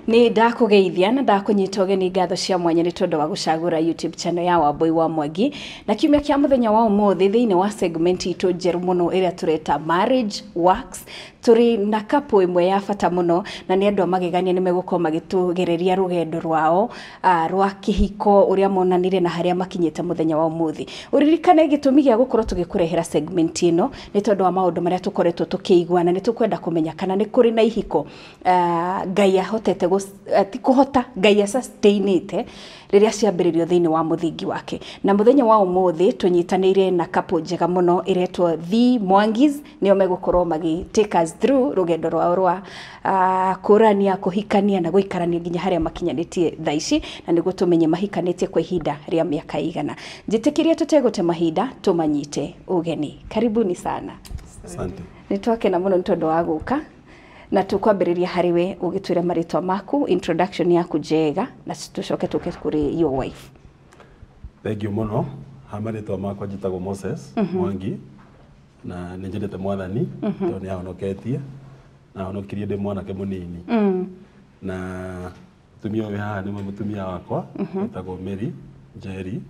Ni ndakugeithia na ndakunyita ugeni ngatho cia mwanya ni tondu wa gucagura YouTube channel ya Wambui wa Mwangi na kiumia kia muthenya wa umuthi thiini wa segment itu njeru muno iria tureta marriage works turi na couple imwe ya bata muno na ni andu magegania ni megukorwo magitugereria rugendo rwao rwa kihiko uria monanire na haria makinyite muthenya wa umuthi. Uririkane gitumi gia gukorwo tugikurehera segment ino ni tondu wa maundu maria tukoretwo tukiiguana ni tukwenda kumenya kana ni kuri na ihiko Ngai ahotete ti kuhota Ngai sustainite riria ciambiririo thiini wa muthingi wake. Na muthenya wa umuthi tunyitanire na couple njega muno iretwo The Mwangis nio megukorwo magi take us through rugendo rwao rwa kurania kuhikania na guikarania nginya haria makinyanitie thaici na niguo tumenye mahikanitie kwa ihinda ria miaka igana. Njitikiria tutegute mahinda tumanyite ugeni. Karibuni sana. Asante. Nitwakena muno ntondu wa guka na tukwambiriria hariwe ugitwira maritwa maku introduction yaku njega na tucoke tuke kuri your wife. Thank you muno. Hamaritwa makwa njitagwo Moses Mwangi na ninjendete mwathani tondu ni ahonoketie na ahonokirie ndi mwanake munini na mutumia uyu haha ni mutumia wakwa njitagwo Mary Njeri.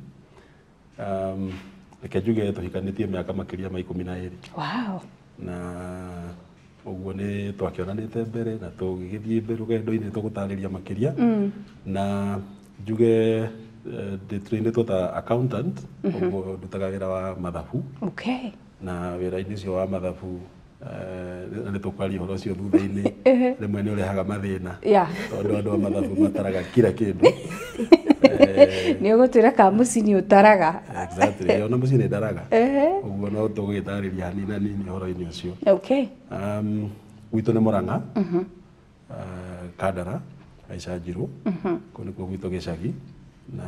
Reke njuge tuhikanitie miaka makiria ma 12. Wow. Na uguo ni twakionanite mbere na tugigithie mbere rugendo-ini tugutariria makiria na njuge trained ta accountant uguo ndutaga wira wa mathabu. Okay. Na wira-ini ucio wa mathabu ni tukwaria horo ucio thutha-ini rimwe ni urehaga mathina tondu andu a mathabu mataraga kila kindu ni ugutwira ka mucini utaraga. Exactly, ona mucini ndaraga uguo no tugitariria hanini na nini horo-ini ucio. Okay. Gwitu ni Murang'a Kandara Aicanjiru kuni kwa gwitu gicagi na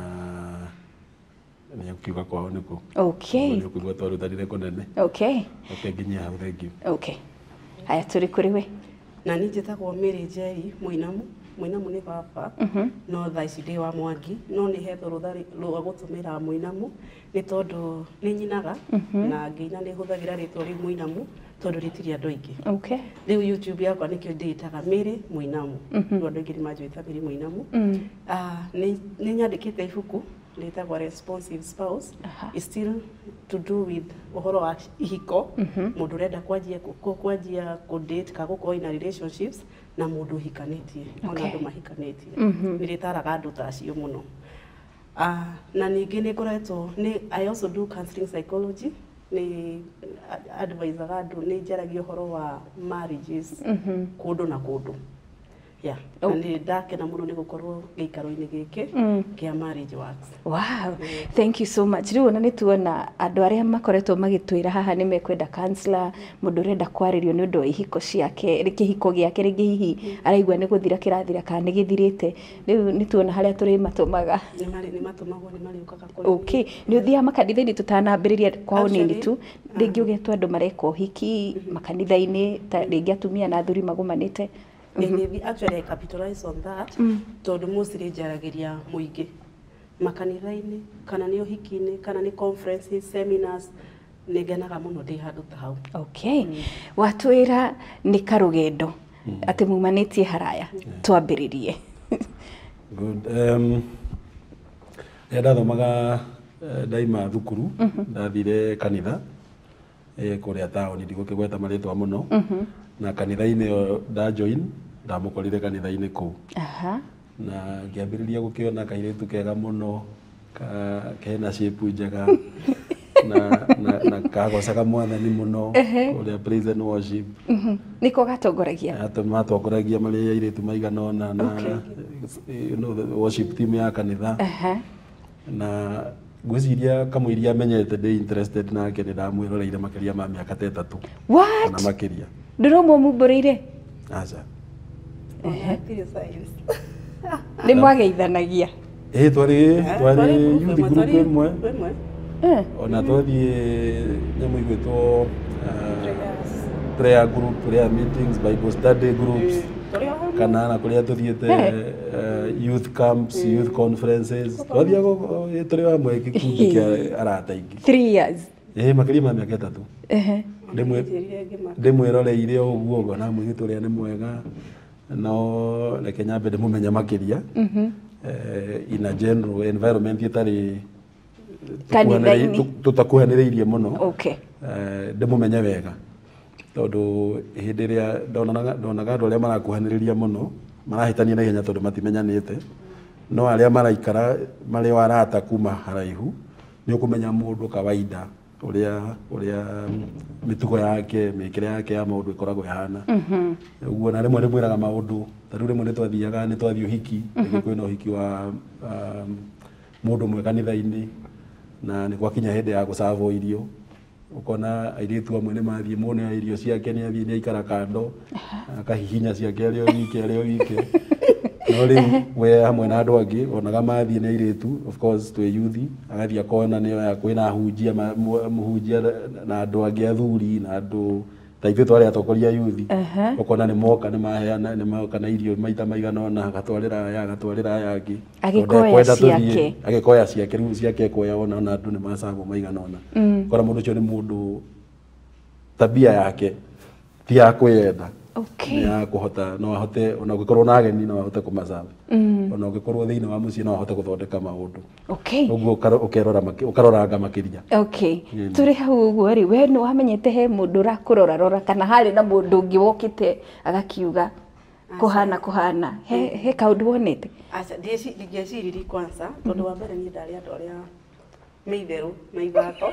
ni ukiuga kwao niku. Okay. Ni ukiuga twarutanire kunene. Okay. Okay, nginya hau, thank you. Okay. Haya turi kuri we. Na ni njitagwo Mary Njeri Muinamu ni baba no thaici ndi wa Mwangi no ni hetho ruthari rwa gutumira Muinamu ni tondu ni nyinaga na nginya ni huthagira ritwa ri Muinamu tondu ritiri andu aingi. Okay. Riu YouTube yakwa nikio nditaga Mary Muinamu andu aingi manjwita Mary Muinamu. Ni nyandikite ibuku ritagwa Responsive Spouse is still to do with uhoro wa ihiko mundu renda kwanjia ku date ka gukorwo in relationships na mundu hikanitie ona andu mahikanitie ni ritaraga andu tacio muno. Na ningi ni ngoretwo I also do counseling psychology ni advise andu ni njaragia uhoro wa marriages kundu na kundu. Yeah. And ndakena muno ni gukorwo giikaro-ini giki kia marriage works. Wow. Thank you so much. Riu ni tuona andu aria makoretwo magitwira haha ni mekwenda counselor mundu renda kwaririo ni undu wa ihiko ciake rikihiko giake ringi hihi araigua ni guthira kirathira kana ni githirite. Riu ni tuona haria turi matumaga ni matumagwo ni mariukaga kuri. Okay. Ni uthia makanitha-ini tutanambiriria kwao nini tu ringi ugetwa andu mareka uhiki makanitha-ini ringi atumia na athuri magumanite. Actually I capitalize on that tondu mostly njaragiria muingi makanitha-ini kana ni uhiki-ini kana ni conferences seminars ni ngenaga muno ndi handu ta hau. Okay. Watwira ni karugendo ati mumanitie haraya twambiririe. Good. Ndathomaga daima thukuru ndathire kanitha kuria taoni ndigukigweta maritwa muno na kanitha-ini yo nda join ndamukorire kanitha-ini ku na ngiambiriria gukiona kairitu kega muno kena shape njega na kagocaga mwathani muno kuria praise and worship niko gatongoragia matongoragia mari airitu maigana ona na the worship team ya kanitha na gwiciria kamwiria menyete ndi interested nake ni ndamwiroreire makiria ma miaka 3 What? na makiria ndiromo mumbureire acha ni mwageithanagia twari youth group imwe ona twathie nyamu igwitwo prayer group, prayer meetings, Bible study groups kana na kuria tuthiete youth camps, youth conferences twathia turi wa mwe gikundi kia arata ingi 3 years makiria ma miaka 3 ndimwiroreire uguo ngona mwiritu uria ni mwega no reke nyambe ndĩmũmenye makĩria in a general environment ĩtarĩ tũtakuhanĩrĩirie mũno ndĩmũmenye wega tondũ hĩndĩ ĩrĩa ndonaga andũ arĩa marakuhanĩrĩria mũno marahĩtania na ihenya tondũ matimenyanĩte no arĩa maraikara marĩ o arata kuma haraihu nĩ ũkũmenya mũndũ kawaida ũrĩa mĩtugo yake mĩkĩre yake ya maũndũ ĩkoragwo ĩhana ũguo na rĩmwe ndĩmwĩraga maũndũ ta rĩu rĩmwe nĩtwathiĩ ũhiki kwĩna ũhiki wa mũndũ ũmwe kanitha-inĩ na nĩ gwakinya hĩndĩ ya gũcabwo irio ukona airĩtu amwe nĩ mathiĩ muone irio ciake nĩ athiĩ nĩ aikara kando akahihinya ciake arĩ o wike no rĩu we hamwe na andũ angĩ onaga mathiĩ nĩ airĩtu of course twĩ yuthi agathiĩ akona nĩyo kwĩna mũhunjia na andũ angĩ athuri na andũ ta ithuĩ twarĩ atongoria yuthi ukona nĩ moka nĩ moka na irio maita maigana ona agatwarĩra aya angĩ agĩkoya ciake rĩu ciake ekoya ona andũ nĩ macabwo maigana ona kora mũndũ ũcio nĩ mũndũ tabia yake ti ya kwenda nĩ ya kũhota no ahote ona ũngĩkorwo na ageni no ahote kũmacaba ona ũngĩkorwo thĩinĩ wa mũciĩ no ahote gũthondeka maũndũ ũguo ũkaroranga makĩria tũrĩ hau ũguo rĩ we nĩ wamenyete he mũndũ ũrakũrora kana harĩ na mũndũ ũngĩ wokĩte agakiuga kũhana he kaũndũ wonete ndingĩciriri kwanza tondũ wa mbere niĩ ndarĩ andũ arĩa meitherũ na ithako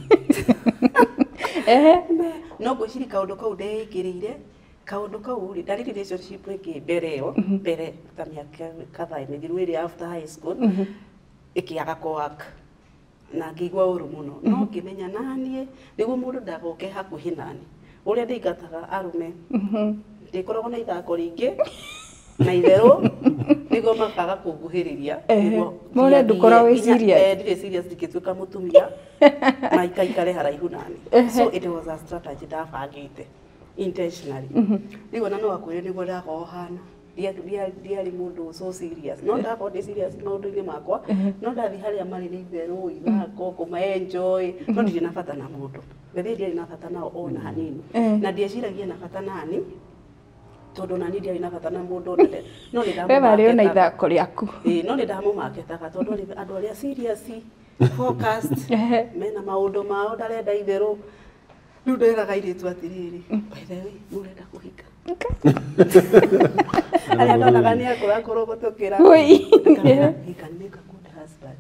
no ngwĩciria kaũndũ kau ndeyĩkĩrĩire kaũndũ kau ndarĩ relationship ĩngĩ mbere ta mĩaka kadhaa mĩthiru ĩrĩa after high school ĩkĩaga kũwork na ngĩigua ũru mũno no ngĩmenya naniĩ nĩguo mũndũ ndagoke hakuhĩ nani ũrĩa ndĩingataga arũme ndĩkoragwo na ithako rĩingĩ na itherũ nĩguo makaga kũnguhĩrĩria mone ndũkorwo wĩ serious ndirĩ serious ndingĩtuĩka mũtumia na ikaikare haraihu nani so it was a strategy ndabangĩte intentionally nĩguo na no akwĩre nĩguo ndakorwo hana ndiarĩ mũndũ so serious no ndakorwo ndĩ serious maũndũ-inĩ makwa no ndathi harĩa marĩ nĩ itherũ ithako kũma-enjoy no ndirĩ na bata na mũndũ mbere ndiarĩ na bata nao ona hanini na ndieciragia na bata nani tondũ nani ndiarĩ na bata na mũndũ no nĩ na ithako rĩaku no nĩ ndamũmaketaga tondũ andũ arĩa serious focused mena maũndũ mao ndarenda itherũ rĩu nderaga airĩtu atĩrĩrĩ by the way mũrenda kũhika arĩa ndonaga nĩ akũrakũrwo gũtũkĩra hika nĩ make a good husband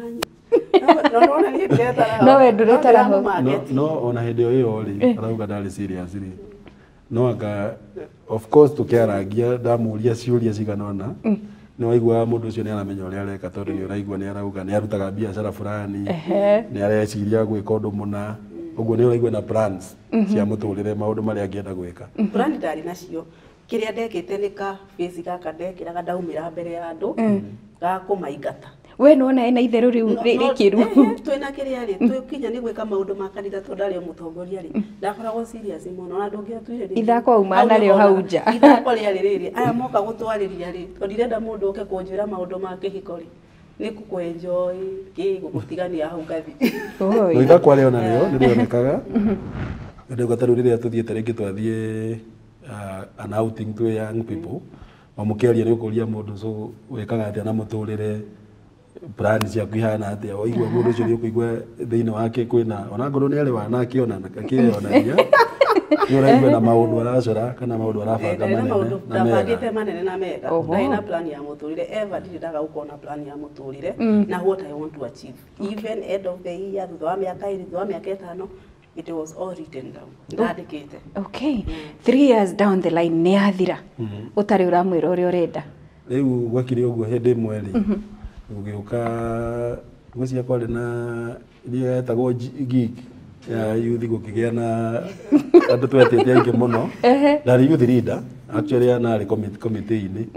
no we ndũretara ho no ona hĩndĩ o ĩyo rĩ arauga ndarĩ serious rĩ no anga of course tũkĩarangia ndamũria ciũria cigana ona nĩ waiguaga mũndũ ũcio nĩ aramenya ũrĩa areka tondũ nĩ ũraigua nĩ arauga nĩ arutaga biacara fulani nĩ areciria gwĩka ũndũ mũna ũguo nĩ ũraigua na plans cia mũtũrĩre maũndũ marĩa angĩenda gwĩka plan ndarĩ nacio kĩrĩa ndekĩte nĩ ka face gaka ndekĩraga ndaumĩra mbere ya andũ ga kũmaingata we nona ena itherũ rĩu rĩkĩru twĩna kĩrĩa rĩ twĩkinya nĩ gwĩka maũndũ ma kanitha tondũ ndarĩ mũtongoria rĩ ndakoragwo serious mũno na ndũngĩatuire rĩ ithako auma narĩo hau nja ithako rĩarĩ rĩrĩ aya moka gũtwarĩria rĩ tondũ ndirenda mũndũ oke kũnjĩra maũndũ ma kĩhiko rĩ nĩ kũenjoy gũtigania hau ngathi ithako rĩo narĩo nĩ rĩonekaga ndauga ta rĩu rĩrĩa tũthiĩte rĩngĩ twathiĩ an outing to young people mũkĩaria nĩ ũkũria mũndũ so wĩkaga atĩa na mũtũrĩre plan ciaku ihana atĩa waigua mũndũ ũcio nĩ ũkũigua thĩinĩ wake kwĩna ona ngoro nĩ arĩ wanake akĩonania nĩ ũraigua na maũndũ aracora kana maũndũ arabanga manene na mega na plan ya mũtũrĩre ever ndirĩndaga gũkorwo na plan ya mũtũrĩre na what I want to achieve even end of the year thutha wa mĩaka ĩrĩ thutha wa mĩaka ĩtano it was all written down ndandĩkĩte okay 3 years down the line nĩ yathira ũtarĩ ũramwĩra ũrĩa ũrenda rĩu gwakire ũguo hĩndĩ ĩmwe rĩ ũgĩũka gwĩcia kwarĩ na iria yetagwo gig ya yuthi gũkĩgĩa na andũ twetĩte aingĩ mũno ndarĩ youth leader actually narĩ committee-inĩ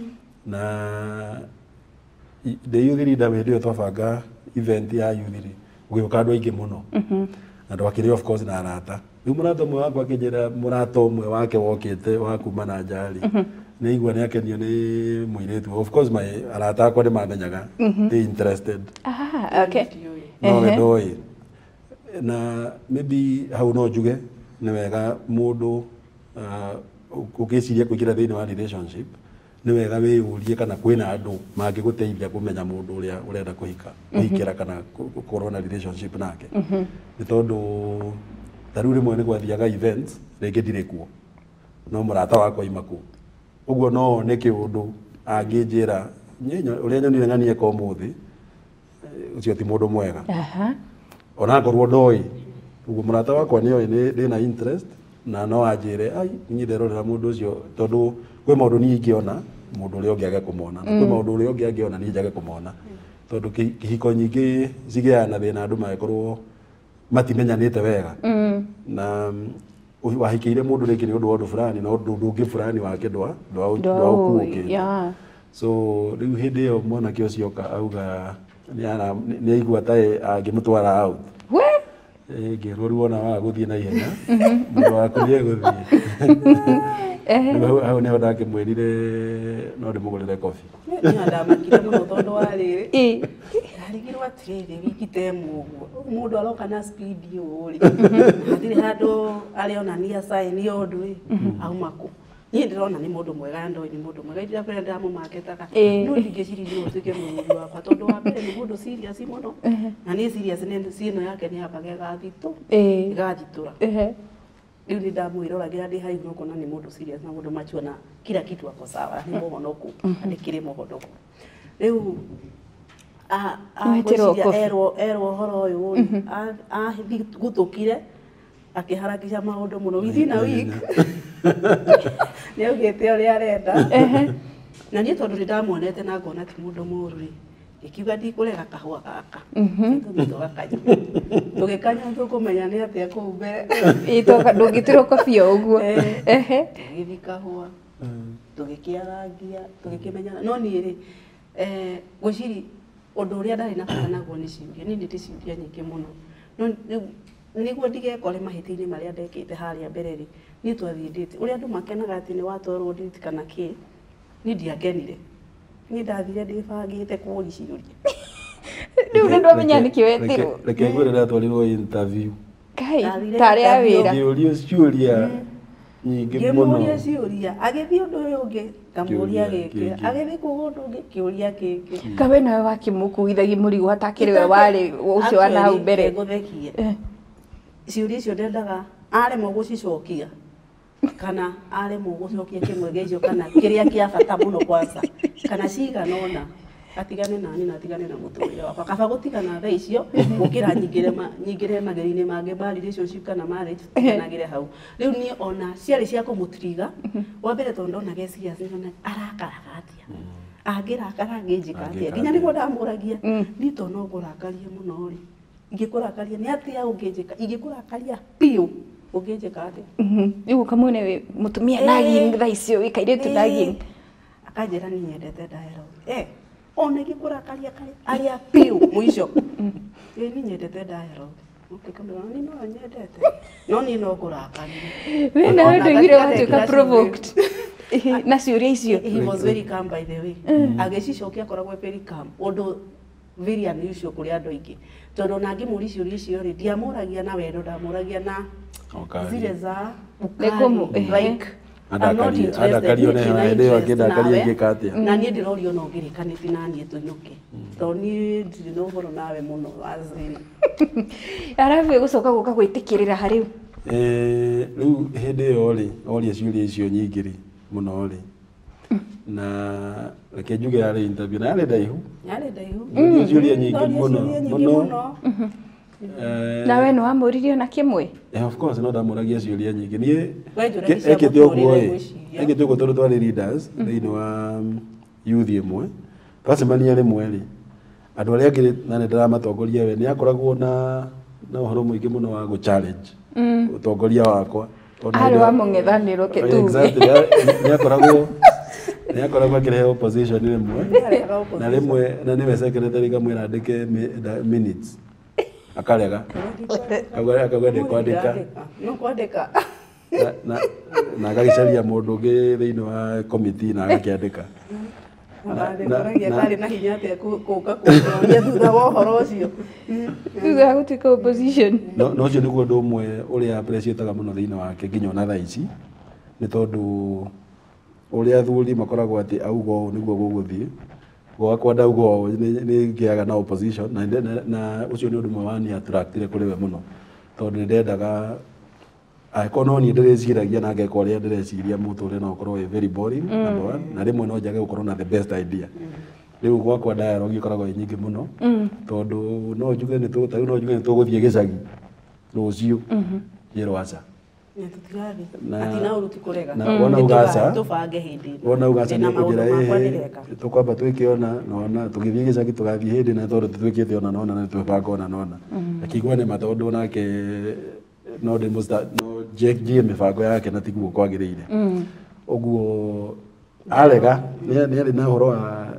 na the youth leader hĩndĩ ĩyo twabanga event ya youth rĩ gũgĩũka andũ aingĩ mũno andũ akĩrĩ of course na arata rĩu mũrata ũmwe wakwa akĩnjĩra mũrata ũmwe wake wokĩte wa kuma na njarĩ nĩ igua nĩ akenio nĩ mũirĩtu of course my arata akwa nĩ mamenyaga they interested no we ndoĩ na maybe hau no njuge nĩ wega mũndũ ukiciria kuingira thiini wa relationship ni wega wiyurie kana kwina andu mangiguteithia kumenya mundu uria urenda kuhikira kana gukorwo na relationship nake ni tondu tariu rimwe ni gwathiaga events ringi ndire kuo no murata wakwa imaku uguo no ne kiundu anginjira uria nyonire ng'ania ka umuthi ucio ti mundu mwega ona ngorwo ndoi uguo murata wakwa ni oi ni na interest na no anjire ai nyi nderorera mundu ucio tondu kwi maundu ni ingiona mundu uria ungiaga kumona na kwi maundu uria ungiagiona ni njage kumona tondu kihiko nyingi cigiana thina andu magikorwo matimenyanite wega na wahikiire mundu ringi ni undu wa undu fulani na undu ungi fulani wake ndwa ukuuki so riu hindi iyo mwanake ucio auga ni aigua tae angimutwara out ngirwo riu ona wa guthie na ihenya mundu waku ni eguthie hau niho ndakimwirire no ndimugurire kobi ndamakire muno tondu wa riri arigirwo atiriri wikite muguo mundu aroka na speed yuri athire handu arionania sign yondu aumaku ni ndirona ni mundu mwega ndo ni mundu mwega ndira kwenda ndamumaketaga no ndingiciririe utuke mundu wakwa tondu wa mbere ni mundu serious muno na ni serious ni sino yake ni hapa gathito gathitura riu ni ndamwiragira ndi haigu kona ni mundu serious na mundu macho na kila kitu ako sawa ni muhonoku andikire muhonoku riu erwo horo uyu gutukire akiharakisha maundu muno within a week ni augite uria arenda na ni tondu ndamuonete na ngona ti mundu muru ri ikiuga ndikurega kahua gaka tugikanya tukumenya ni atia kuu mbere itoka ndungitiroka bio uguo githi kahua tugikiarangia tugikimenyana no ni ri gwiciri undu uria ndari na bata naguo ni ciuria ni ndiciuria nyingi muno no niguo ndigekore mahiti-ini maria ndekite haria mbere ri ni twathie nditi uria andu makenaga ati ni watwarwo nditi kana ki ni ndiakenire ni ndathire ndibangite kuria ciuria riu ndu amenya niki wetirwo reke ngwire ndatwarirwo interview kai tari a wira ngiurio ciuria nyingi muno ngiuria ciuria agithie undu uyu ungi kamuria giki agithie kugundu ungi kiuria giki kawe nawe wakimukuithagi murigo atakire we wari ucio wa nau mbere guthekie ciuria icio ndendaga aremwo gucicokia kana aremwo gucokia kimwe gĩcio kana kĩrĩa kĩa bata mũno kwanza kana ciganona atigane nani na atigane na mũtũrĩre wakwa kaba gũtigana thaa icio gũkĩra nyingĩre magerio-inĩ mangĩ ma relationship kana marriage tũtiganagĩre hau rĩu niĩ ona ciarĩ cia kũmũtiriga wa mbere tondũ ndona geciria ciona arakaraga atia angĩrakara ngĩnjĩka atia nginya nĩguo ndamũragia niĩ to no ngũrakarie mũno rĩ ingĩkũrakaria nĩ atia ũngĩnjĩka ingĩkũrakaria piũ ũngĩnjĩka atia riu kamwene we mutumia nagi thaa icio wikairĩte nagi akanjĩra niĩ nyendete dialogue ona ingĩkũrakaria aria piũ mũico niĩ nyendete dialogue ukikamera ni no nyendete no ni no ngũrakarire we nawe ndũigire watuĩka provoked na ciũria icio he was very calm by the way agĩcicokia akoragwo very calm ũndũ very unusual kuri andu aingi tondu na ngimuri ciuria icio ri ndiamuragia na wendo ndamuragia na zile za like andakario ne ndio akindakaria ngikatia na nie ndirorio no ngirikaniti na nie tuinuke to nie ndiri no horo nawe muno azini arabu gucoka guka gwitikirira hariu riu hindi iyo ri oria ciuria icio nyingi ri muno ri na reke njuge yari interview na yari ndaihu ciuria nyingi muno nawe no amuririo na kimwe of course no ndamuragia ciuria nyingi nie ekete oguo ekete oguo tondu twari leaders thiini wa youth imwe twacemania rimwe ri andu aria angĩ na ndĩramatongoria we nĩ akoragwo na ũhoro mũingĩ mũno wa gũ challenge ũtongoria wakwa arĩ wa mũng'ethanĩro kĩtuge nĩ akoragwo akĩrehe opposition rĩmwe na rĩmwe na nĩwe secretary kamwĩra andĩke minutes akarega akauga ndekwandĩka na agagĩcaria mũndũ ũngĩ thĩinĩ wa committee na agakĩandĩka na hinya atia kuka kuonia thutha wa ũhoro ũcio thutha wa gũtuĩka opposition no ũcio nĩguo ũndũ ũmwe ũrĩa appreciataga mũno thĩinĩ wake nginya ona thaa ici nĩ tondũ ũrĩa athuri makoragwo atĩ auga ũũ nĩguo gũgũthiĩ, gwakwa ndauga ũũ nĩ ngĩaga na opposition, na ũcio nĩ ũndũ ũmwe wa niĩ attractire kũrĩ we mũno, tondũ nĩ ndendaga angĩkorwo no niĩ ndĩreciragia na ngeka ũrĩa ndĩreciria mũtũrĩre no ũkorwo wĩ very boring, number one, na rĩmwe no njage gũkorwo na the best idea. Rĩu gwakwa dialogue ikoragwo ĩ nyingĩ mũno, tondũ no njuge nĩ tũgũthiĩ gĩcagi rũciũ, njĩrwo aca. Wona ugaca nĩ ũkũnjĩra tũkwamba twĩke ona nona, tũgĩthiĩ gĩcagi tũgathiĩ hĩndĩ na tondũ tũtwĩkĩte ona nona na twĩbanga ona nona, akĩigua nĩ ma tondũ nake no njĩe mĩbango yake na tiguo kwagĩrĩire. Ũguo arega nĩ arĩ na ũhoro wa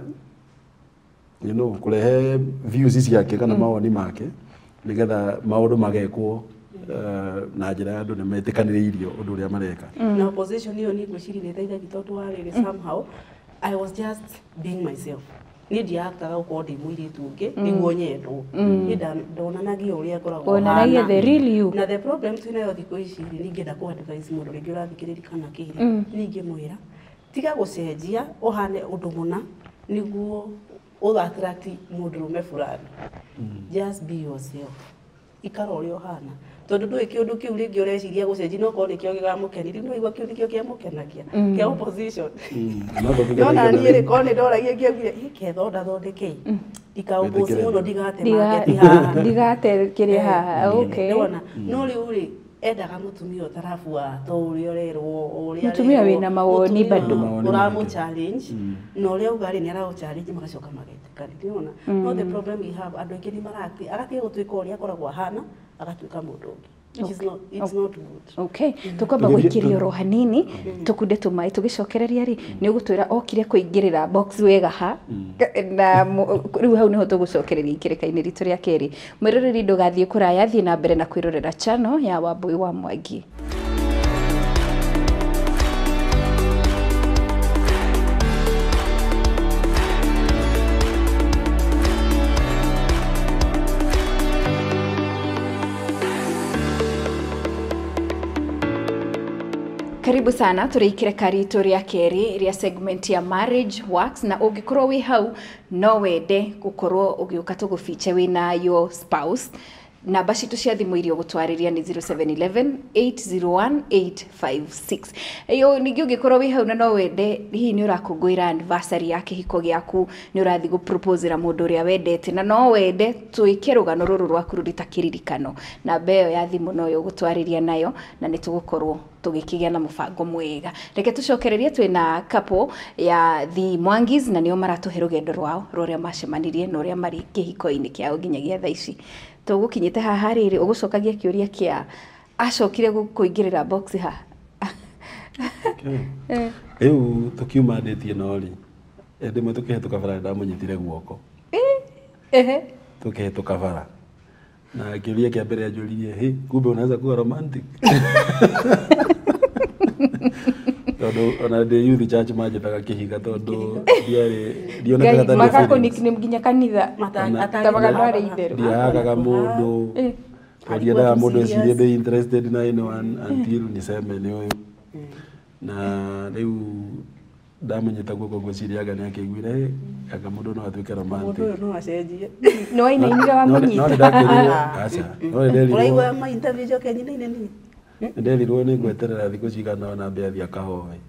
kũrehe views ciake kana mawoni make nĩgetha maũndũ magekwo na njĩra ya andũ nĩ metĩkanĩrĩirio ũndũ ũrĩa mareka. Na opposition ĩyo niĩ ngwĩciria nĩ ĩteithagia tondũ wa rĩrĩ somehow I was just being myself. Niĩ ndiaktaga gũkorwo ndĩ mũirĩtu ũngĩ nĩguo nyendwo. Niĩ ndonanagia ũrĩa ngoragwo wonanagia the real you. Na the problem twĩnayo thikũ ici nĩ ingĩenda kũ-advise mũndũ rĩngĩ ũrathikĩrĩria kana kĩrĩ, ningĩ mwĩra tiga gũcenjia ũhane ũndũ mũna nĩguo attract mũndũrũme fulani. Just be yourself. Ikara ũrĩa ũhana. Tondũ ndũĩ kĩũndũ kĩu rĩngĩ ũreciria gũcenjia no korwo nĩkĩo gĩgamũkenia, rĩu nĩwaigua kĩu nĩkĩo kĩamũkenagia kĩa opposition. Nona niĩ rĩ korwo nĩ ndoragia ngĩaugire ketho ndathondeke ndikaũpũci mũno ndigate market haha, ndigate kĩrĩa haha. Okay, no rĩu rĩ endaga mũtumia ũtarabu wa to ũrĩa ũrerwo ũrĩa mũtumia wĩna mawoni bado ũramũ challenge na ũrĩa uga rĩ nĩ araũ challenge magacoka magetĩkania. Ndĩrona no the problem we have andũ aingĩ nĩ marati agatige gũtuĩka ũrĩa akoragwo ahana agatuĩka mũndũ ũngĩ. It's not good. Okay, tukwamba gũikĩria oro hanini tukunde tũmaĩ tũgĩcokereria rĩ nĩ ũgũtwĩra okire kũingĩrĩra box wega ha na rĩu hau nĩho tũgũcokereria ikĩrĩka-inĩ ritũ rĩa kerĩ. Mwĩroreri ndũgathiĩ kũraya, thiĩ na mbere na kwĩrorera channel ya Wambui wa Mwangi. Karibu sana tũrĩkĩre karito rĩa kerĩ rĩa segment ya marriage works, na ũngĩkorwo wĩ hau no wende gũkorwo ũgĩũka tũgũfiche wĩna your spouse. Namba citũ cia thimũ iria ũgũtwarĩria nĩ 0711 801 856. Eyo ningĩ ũngĩkorwo wĩ hau na no wende hihi nĩ ũrakũngũĩra anniversary ya kĩhiko gĩaku, nĩ ũrathiĩ gũpropose na mũndũ ũrĩa wendete na no wende twĩke rũgano rũrũ rwaku rũrĩ ta kĩririkano, namba ĩyo ya thimũ no ũgũtwarĩria nayo na nĩ tũgũkorwo tũgĩkĩgĩa na mũbango mwega. Reke tũcokererie twĩna couple ya The Mwangis na nĩo maratũhe rũgendo rwao rũrĩa macemanirie na ũrĩa marĩ kĩhiko-inĩ kĩao nginyagia thaa ici. Tũgũkinyĩte haha rĩrĩ ũgũcokagia kĩũria kĩa acokire kũingĩrĩra box ha. Rĩu tũkiuma ndĩtie no rĩ ndĩmwe tũkĩhetũka bara ndamũnyitire guoko tũkĩhetũka bara na kĩũria kĩa mbere anjũririe kumbe unaweza kuwa romantic. Tondũ ona ndĩ youth church manjĩtaga kĩhiga tondũ ndionaga ta makako nginya kanitha tabaga ndwarĩ itherũ ndiagaga mũndũ ndiendaga mũndũ ecirie ndĩ interested na anyone until niseme nĩ ũyũ. Na rĩu ndamũnyita guoko ngwĩciriaga nĩ akĩiguire anga mũndũ no atuĩke romantic. Mũndũ no acenjie no ainainire wamũnyita ũraigua ma interview njoke nyinaine niĩ ndethirwo nĩ ngweterera thikũ cigana ona mbia thia kahoe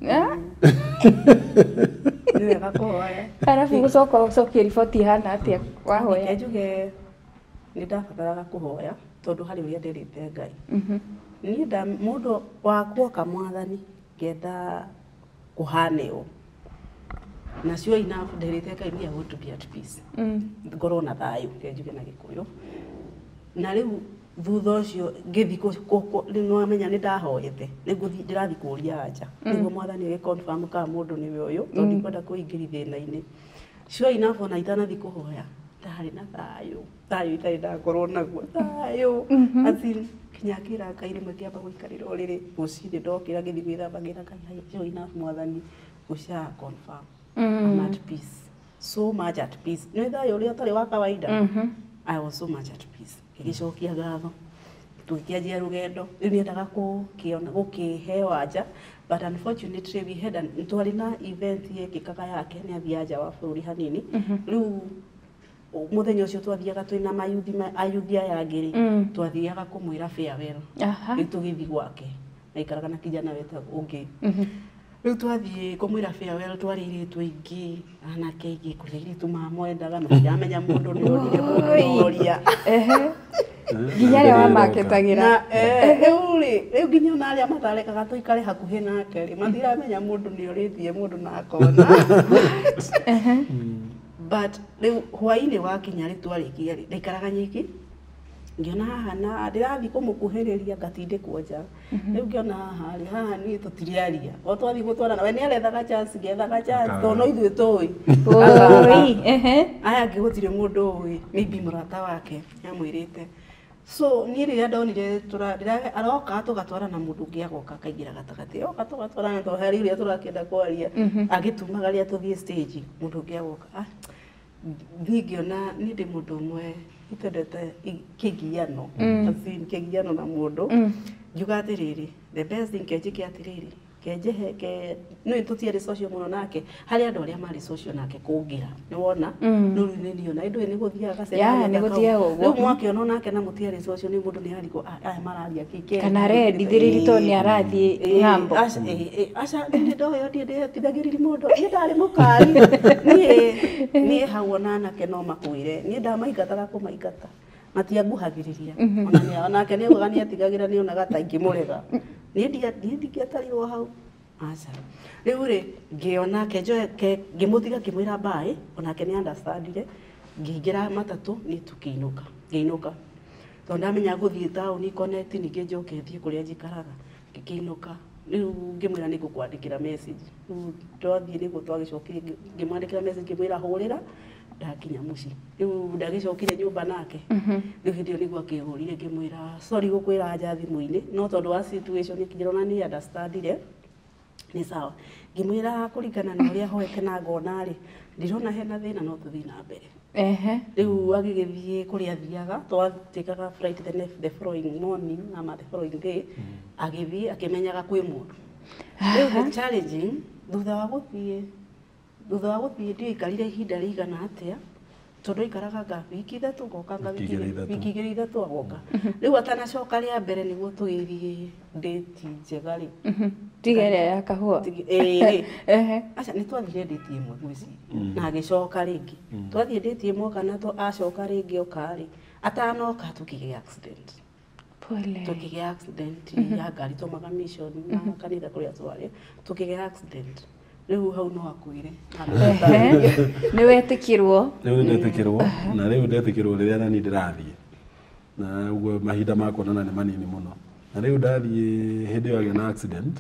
nĩ wega kũhoya. Arabu gũcokia riboti hana atĩa wahoya? Njuge nĩ ndabataraga kũhoya tondũ harĩ ũrĩa nderĩte Ngai. Niĩ mũndũ wakuoka Mwathani ngenda kũhana ũũ na cio enough nderĩte Ngai I want to be at peace. Ngorwo na thayũ njuge na Gĩkũyũ. Na rĩu thutha ũcio ngĩthiĩ no amenya nĩ ndahoete nĩngũthiĩ ndĩrathiĩ kũria anja nĩguo Mwathani agĩconfirm kana mũndũ nĩwe ũyũ tondũ ndikwenda kũingĩrithia thĩna-inĩ. Sure enough ona itanathiĩ kũhoya ndarĩ na thayũ itarĩ ndakorwo naguo thayũ atĩ kinya kĩra Ngai rĩmwe kĩamba gũikarĩra ũrĩrĩ rũcinĩ ndokĩra ngĩthiĩ gwĩthamba ngĩra Ngai sure enough Mwathani gũcia confirm I'm at peace, so much at peace. Nĩ thayũ ũrĩa ũtarĩ wa kawaida. I was so much at peace. Gĩcokia ngatho tukianjia rugendo riu niendaga gukiheo anja, but unfortunately we had twari na event yekikaga yake ni athia nja wa bururi hanini riu muthenya ucio twathiaga twina ayuthi aya angiri twathiaga kumwira farewell riu tugithi gwake na ikaraga na kijana wetagwo ungi riu twathie kumwira farewell twarire twaingi anake ingi kuriri tumamwendaga matiramenya mundu ni orire mundu oria nginya ria wamaketagira riu nginya ona aria matarekaga tuikare hakuhi nake ri matiramenya mundu ni orithie mundu na akona but riu hwaini wakinya ri twarikia ri ndaikaraga nyiki ngiona haha na ndirathi kumukuhiriria ngatindikwo nja riu ngiona haha ni tutiriaria o twathi gutwarana we ni arethaga chance gethaga chance to no ithuĩ tũĩ aya ngigutire mundu ũĩ maybe murata wake amwirite so ni rĩrĩa ndonire aroka tugatwarana mundu ũngĩ agoka akaingĩra gatagati oka tugatwarana to hari rĩrĩa turakĩenda kwaria agĩtumaga rĩrĩa tũthiĩ stage mundu ũngĩ agoka ngiona ni ndi mundu ũmwe itendete kigiano kigiano na mundu ngiuga atiriri the best thing kenjike atiriri kenjehe no tutiere social muno nake hari andu aria mari social nake kungira ni wona no ni niona indu ni guthiaga ya ni guthiaga uguo riu mwakiona nake na mutiere social ni mundu ni hariko aya mararia kike kana rendi thiriri to ni arathi ngambo aca ndi ndoyo ndi tidagiriri mundu ni ndari mukari ni hawona nake no makwire ni ndamaigataga kumaigata matianguhagiriria onake ni uga ni atigagira ni onaga ta ingimurega ni ndingĩatarirwo hau aca riu ri ngiona ngimuthiga ngimwira bye onake ni understandire ngiingira matatu ni tukiinuka to ndamenya guthii tauni connect ningi njoke thie kuria njikaraga ngikiinuka riu ngimwira ni ngukwandikira message twathie ni gutwagicokire ngimwandikira message ngimwira hurira ndakinya muci riu ndagicokire nyumba nake riu hindi ni gwa kihurire ngimwira sorry gukwira nja thimu-ini no tondu wa situation ikinyirona ni understandire ni sawa ngimwira kuringana na uria hoete na ngona ri ndirona hena thina no tuthii na mbere riu agigithie kuria thiaga twatikaga flight the following morning ama the following day agithie akimenyaga kwi mundu riu challenging thutha wa guthie ndio ikarire ihinda rigana atia tondu ikaraga nga wiki ithatu goka nga wiki igiri ithatu agoka riu atanacoka ria mbere niguo tugirie date njega ri tigere ya kahua aca ni twathire date imwe gwisi na agicoka ringi twathie date imwe kana to acoka ringi okari atanoka tukige accident pole tukige accident ya gari tomaga mission na kanitha kuria twari tukige accident riu hau no akuire ni wetikirwo na riu ndetikirwo riria nani ndirathie na uguo mahinda makonana ni manini muno na riu ndathie hindi yo na accident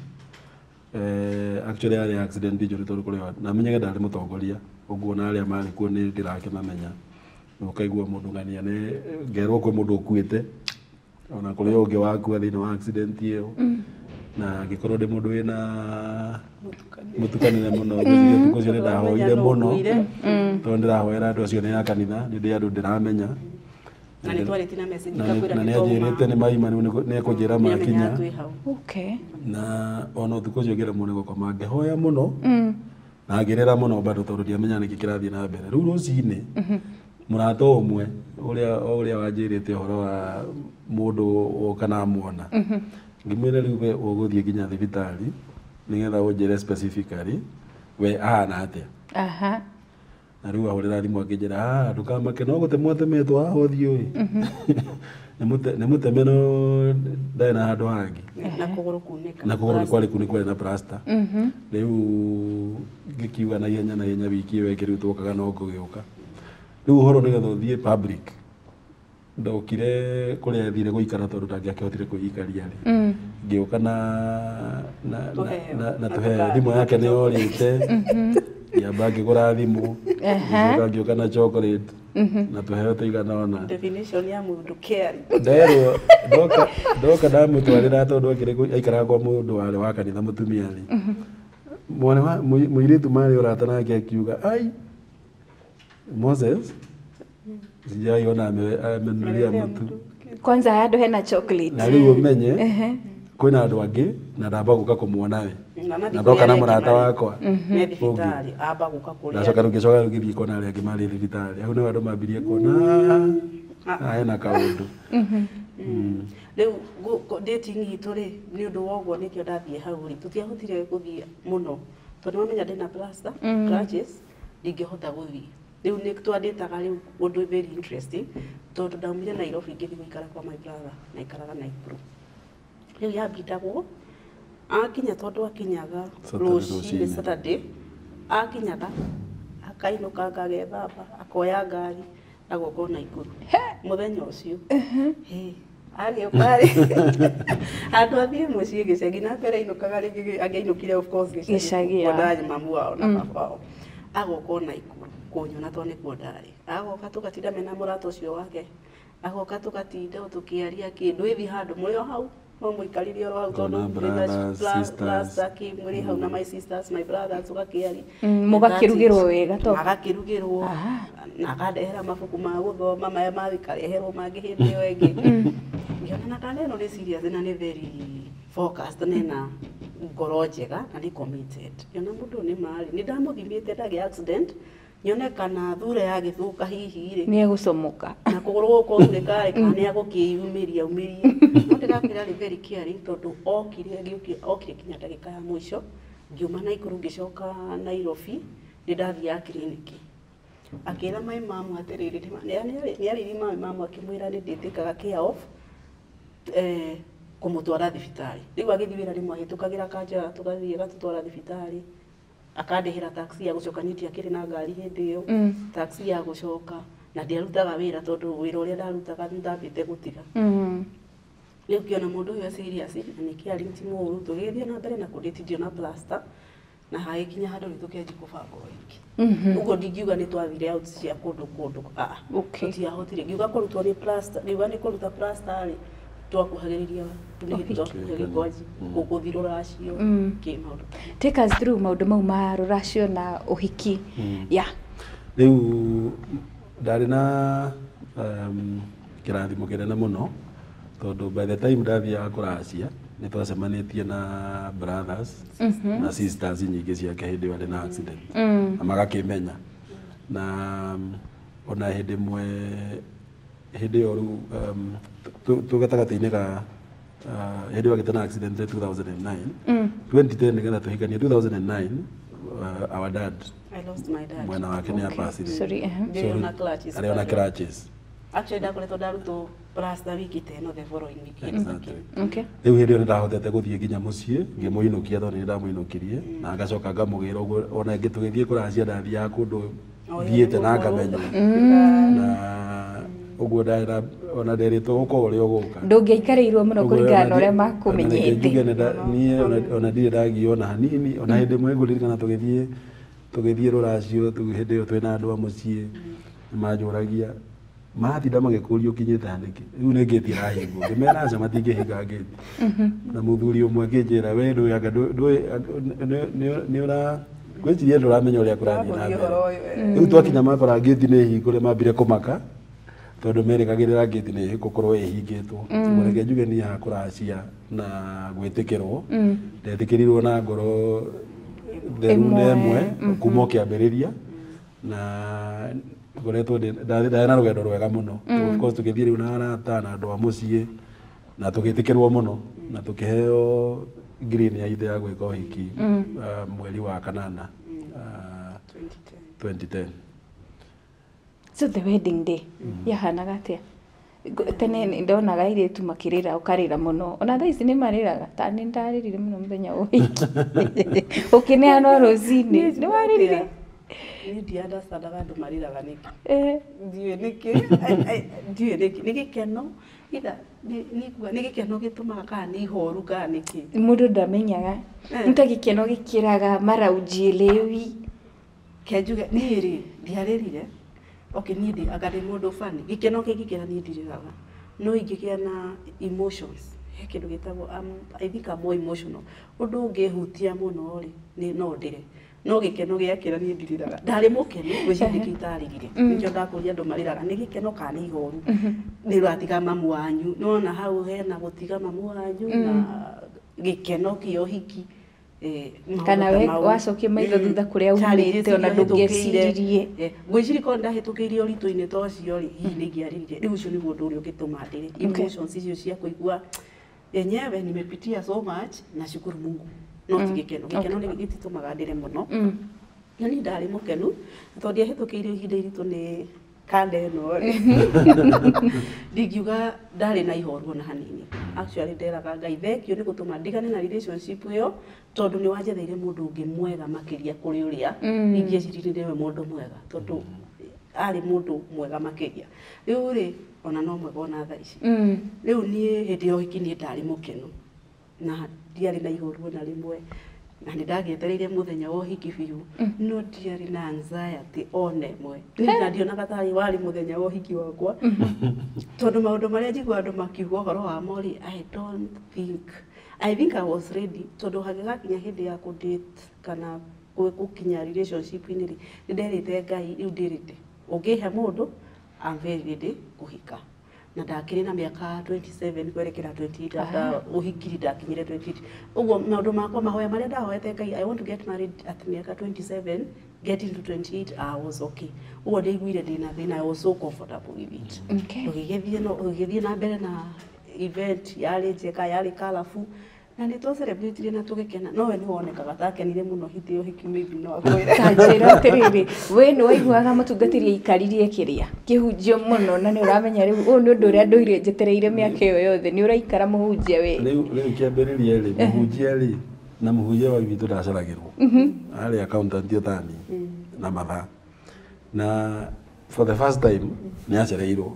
actually ari accident njuri tondu kuria na menyega ndari mutongoria uguo na aria mari kuo ni ndirakimamenya no kaigua mundu ngania ni ngerwo kwi mundu ukuite ona kuria ungi wakua thini wa accident iyo na gikorwo ndi mundu wina mutukanire muno tuko cio ndahoire muno tondu ndirahoera andu acio ni ya kanitha ndi andu ndiramenya na ni twari tina message ngakwira na ni ajirite ni maima ni ekunjira makinya okay na ona tuko cio ngira muno goko mangehoya muno na ngirera muno bado tondu ndiamenya niki kirathie na mbere riu rucini murata umwe uria wanjirite horo wa mundu kana muona ngimwira riu we uguthie nginya thibitari nigetha unjire specifically we ahana atia na riu ahurira thimu akijira ndukamake no gutemetwo haha uthio ni mutemeno ndena handu hangi na kuguru kwari kunikwa na plaster riu ngikiuga na ihenya wiki iyo ĩngĩ riu twokaga no ngũgĩũka riu uhoro nigetha uthie public ndokire kuria thire guikara tondu ndangiakihotire kuikaria ri ngiuka na tuhe thimu yake ni orite ya bagi gura thimu ngiuka na chocolate na tuhe tuigana ona definition ya mundu care ndero doka ndamutwarira tondu aikara kwa mundu wale wa kanitha mutumia ri mwana wa muiritu mari urata nake akiuga ai Moses sijaiona amenulia mtu Kwanza handå hena chocolate. Na rĩu ũmenye kwĩna andũ angĩ na ndamba gũka kũmuona we. Na ndoka na mũrata wakwa. Nĩ thibitarĩ amba gũka kũrĩa. Ndacoka rĩu gĩthiĩ kuona arĩa angĩ marĩ thibitarĩ. Hau nĩwe andũ mambirie kuona hena kaũndũ. Rĩu dating itũ rĩ nĩ ũndũ wa ũguo nĩkĩo ndathiĩ hau rĩ tũtiahotire gũthiĩ mũno tondũ wamenya ndĩna plaster crutches ndingĩhota gũthiĩ. Rĩu nĩ twandĩtaga rĩu ũndũ very interesting tondũ ndaumire Nairobi ngĩthiĩ gũikara kwa my brother na ikaraga Naikuru. Rĩu yambindagwo akinya tondũ akinyaga rũcinĩ Saturday akinyaga akainũka agethamba akoya ngari agoka Naikuru mũthenya ũcio agĩũka rĩ andũ athiĩ mũciĩ gĩcagi na mbere ainũkaga rĩngĩ angĩainũkire of course gĩcagi kwa mamu wao na baba wao agoka Naikuru kũnyona tondũ nĩkuo ndarĩ agoka tũgatinda mena mũrata ũcio wake agoka tũgatinda tũkĩaria kĩndũ ĩthi handũ mũrĩ o hau no mũikarire o hau tondũ plaster mũrĩ hau na my sisters my brothers tũgakĩaria mũgakĩrugĩrwo wega tondũ magakĩrugĩrwo na akandehera mabuku ma gũthoma maya mangĩkareherwo mangĩ hĩndĩ ĩyo ĩngĩ ngĩona na kana ĩno nĩ serious na nĩ very focused na ĩna ngoro njega na nĩ committed ngĩona mũndũ nĩ marĩ nĩ ndamũthimĩte ndagĩa accident nyone kana thure yagĩthũka hihi rĩ nĩ egũcomoka na kũgũrũ gũkũ thurĩkarĩ kana nĩ egũkĩyumĩria umĩrie no ndĩrakwĩra rĩ very caring tondũ okire kinya ndagĩka ya mũico ngiuma Naikuru ngĩcoka Nairobi nĩ ndathiaga kiriniki akĩra my mamu atĩrĩrĩ nĩarĩri mamu akĩmwĩra nĩ ndĩtĩkaga care of kũmũtwara thibitarĩ rĩu agĩthiĩ wĩra rĩmwe ahĩtũkagĩra kanja tũgathiĩ agatũtwara thibitarĩ akandĩhĩra taxi ya gũcoka nĩtie akĩrĩ na ngari hĩndĩ ĩyo taxi ya gũcoka na ndiarutaga wĩra tondũ wĩra ũrĩa ndarutaga nĩndambĩte gũtiga rĩu ngĩona mũndũ ũyũ serious na nĩkĩ arĩ ti mũũru tũgĩthiĩ na mbere na kũndĩtithio na plaster na hagĩkinya handũ nĩtũkĩanjia kũbanga ũhiki ũguo ndingiuga nĩ twathire out cia kũndũ tũtiahotire ngiuga kũrutwo nĩ plaster ngiuga nĩ kũruta plaster rĩ twakuhagĩrĩria gĩkwanji gũgũthi rũracio kĩmaũndũ. Take us through maũndũ mau ma rũracio na ũhiki. Rĩu ndarĩ na kĩrathimo kĩnene mũno tondũ by the time ndathiaga kũracia nĩ twacemanĩtie na brothers na sisters nyingĩ ciake hĩndĩ ĩyo arĩ na accident na magakĩmenya na ona hĩndĩ ĩmwe hĩndĩ ĩyo rĩu tũgatagatĩ-inĩ ka hĩndĩ ĩyo agĩte na accident 2009 2010 nĩgetha tũhikanie 2009 our dad I lost my dad mwena wake nĩ apacire arĩ ona crutches actually ndakoretwo ndarutwo plaster wiki teno the following week rĩu hĩndĩ ĩyo nĩ ndahotete gũthiĩ nginya mũciĩ ngĩmũinũkia tondũ nĩ ndamũinũkirie na ngacoka ngamũgĩra ũguo ona ingĩ tũgĩthiĩ kũracia ndathiaga kũndũ thiĩte na ngamenya na ũguo ndaĩra ona nderitwo gũkorwo ũrĩa ũgũka ndũngĩaikarĩirwo mũno kũringana na ũrĩa makũmenyete niĩ ona ndirĩ ndagio ona hanini ona hĩndĩ ĩmwe ngũririkana tũgĩthiĩ rũracio hĩndĩ ĩyo twĩna andũ a mũciĩ manjũragia matinda magĩkũria ũkinyĩte hanĩkĩ rĩu nĩ ngĩti ĩrahingwo ngĩmera aca matingĩhinga ngĩti na mũthuri ũmwe akĩnjĩra we ndũĩ anga nĩ ũra gwĩciria ndũramenya ũrĩa kũrathiĩ na mbere rĩu twakinya makora ngĩti nĩ hingũre mambire kũmaka tondũ merĩgagĩrĩra ngĩti nĩ gũkorwo ĩhingĩtwo mũreke njuge niĩ haha kũracia na gwĩtĩkĩrwo ndetĩkĩrirwo na ngoro theru na ĩmwe kuma kĩambĩrĩria na ngoretwo ndarĩ na rũgendo rwega mũno of course tũgĩthiĩ rĩu na arata na andũ a mũciĩ na tũgĩtĩkĩrwo mũno na tũkĩheo green ya ithe ya gwĩka ũhiki mweri wa kanana 2010. So the wedding day yahanaga atĩa tene ndonaga airĩtu makĩrĩra ũkarĩra mũno ona thaa ici nĩ marĩraga ta nĩ ndarĩrire mũno mũthenya wa ũhiki ũkĩneanwo rũcinĩ nĩ warĩrire Ni ndianda sandaga andũ marĩraga nĩkĩ ndiũĩ nĩkĩ nĩ gĩkeno ida nĩ gĩkeno gĩtũmaga kana nĩ ihoru kana nĩkĩ mũndũ ndamenyaga nĩ ta gĩkeno gĩkĩraga maraunji rĩwi kenjuge niĩ rĩ ndiarĩrire niĩ ndi anga ndĩ mũndũ bani gĩkeno gĩkĩkĩra niĩ ndirĩraga no ingĩgĩa na emotions he kĩndũ gĩtagwo I think I'm more emotional ũndũ ũngĩhutia mũno rĩ no ndĩre no gikeno giakira ni ndiriraga ndari mukenu gwicindiki itarigire nikyo ndakuria andu mariraga ni gikeno kana igoru ni ratiga mamu wanyu nona hau hena gutiga mamu wanyu na gikeno kio hiki kana we wacokie maitho thutha kuria umite ona ndungeciririe gwiciri ko ndahitukiire uritu-ini tocio ri hihi ningiaririre riu ucio niguo undu uria ungituma ndire emotions icio cia kuigua yenyewe nimepitia so much na shukuru Mungu no ti gikeno gikeno ni gititumaga ndire muno na ni ndari mukenu tondu ndiahitukiire ihinda iritu ni kande no ndigiuga ndari na ihoru na hanini actually nderaga Ngai thank you ni gutuma ndigane na relationship iyo tondu ni wanjetheire mundu ungi mwega makiria kuri uria ingeciririre we mundu mwega tondu ari mundu mwega makiria riu ri ona no mwega ona thaa ici riu nie hindi yo hiki ni ndari mukenu na ndiari na ihoru na rimwe na nindagietereire muthenya wo hiki biu no ndiari na anxiety one mwe na ndionaga tari wari muthenya wo hiki wakwa tondu maundu maria njigua andu makiuga horo wa mori I think I was ready tondu hagigakinya hindi ya ku date kana gukinya relationship ini ri nderite Ngai riu ndirite ungihe mundu I'm very ready kuhika na ndakiri na miaka 27 kwerekera 28 after uhikiri ndakinyire 28 uguo maundu makwa mahoya maria ndahoete Ngai I want to get married at miaka 27 getting to 28 I was okay uguo ndigwire ndina thina I was so comfortable with it ugithie na mbere na event yari njeka yari colorful na ni to celebrate na tugikena no we ni wonekaga takenire muno hiti yo hiki maybe no akwira kanjira atiriri we ni waiguaga mutungatirie ikaririe kiria kihunjio muno na ni uramenya riu uyu ni undu uria nduire njetereire miaka iyo yothe ni uraikara muhunjia we riu kiambiririe ri muhunjia ri na muhunjia wa bitu ndacaragirwo ari accountant yotani na matha na for the first time ni acereirwo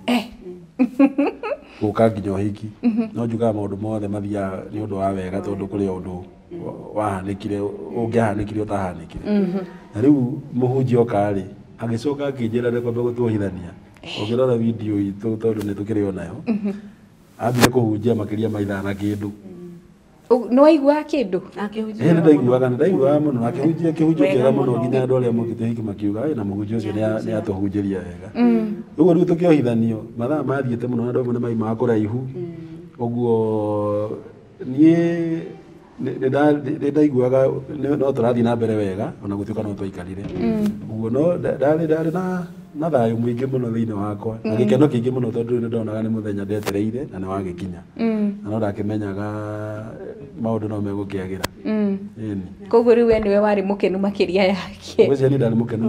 guka nginya hiki no njuga maundu mothe mathia ni undu wa wega tondu kuri undu wahanikire ungihanikire utahanikire na riu muhunjia okari agicoka akinjira ni kwamba gutuhithania ugirora video itu tondu ni tukiri onayo ambire kuhunjia makiria maitha na kindu no aigua kindu akihunjia ndaiguaga muno na akihunjia kiera muno nginya andu aria mokite hiki makiuga na muhunjia ucio ni atuhunjiria wega uguo riu tukiohithanio mathaa mathiete muno na andu amwe ni maima kuraihu uguo nie ndaiguaga no turathii na mbere wega ona gutuika no twaikarire uguo no ndari na thayo mwingi muno thiini wakwa na gikeno kingi muno tondu ni ndonaga ni muthenya ndetereire na ni wagikinya na no ndakimenyaga maundu no megukiagira koguo riu we niwe wari mukenu makiria yake ucio ni ndari mukenu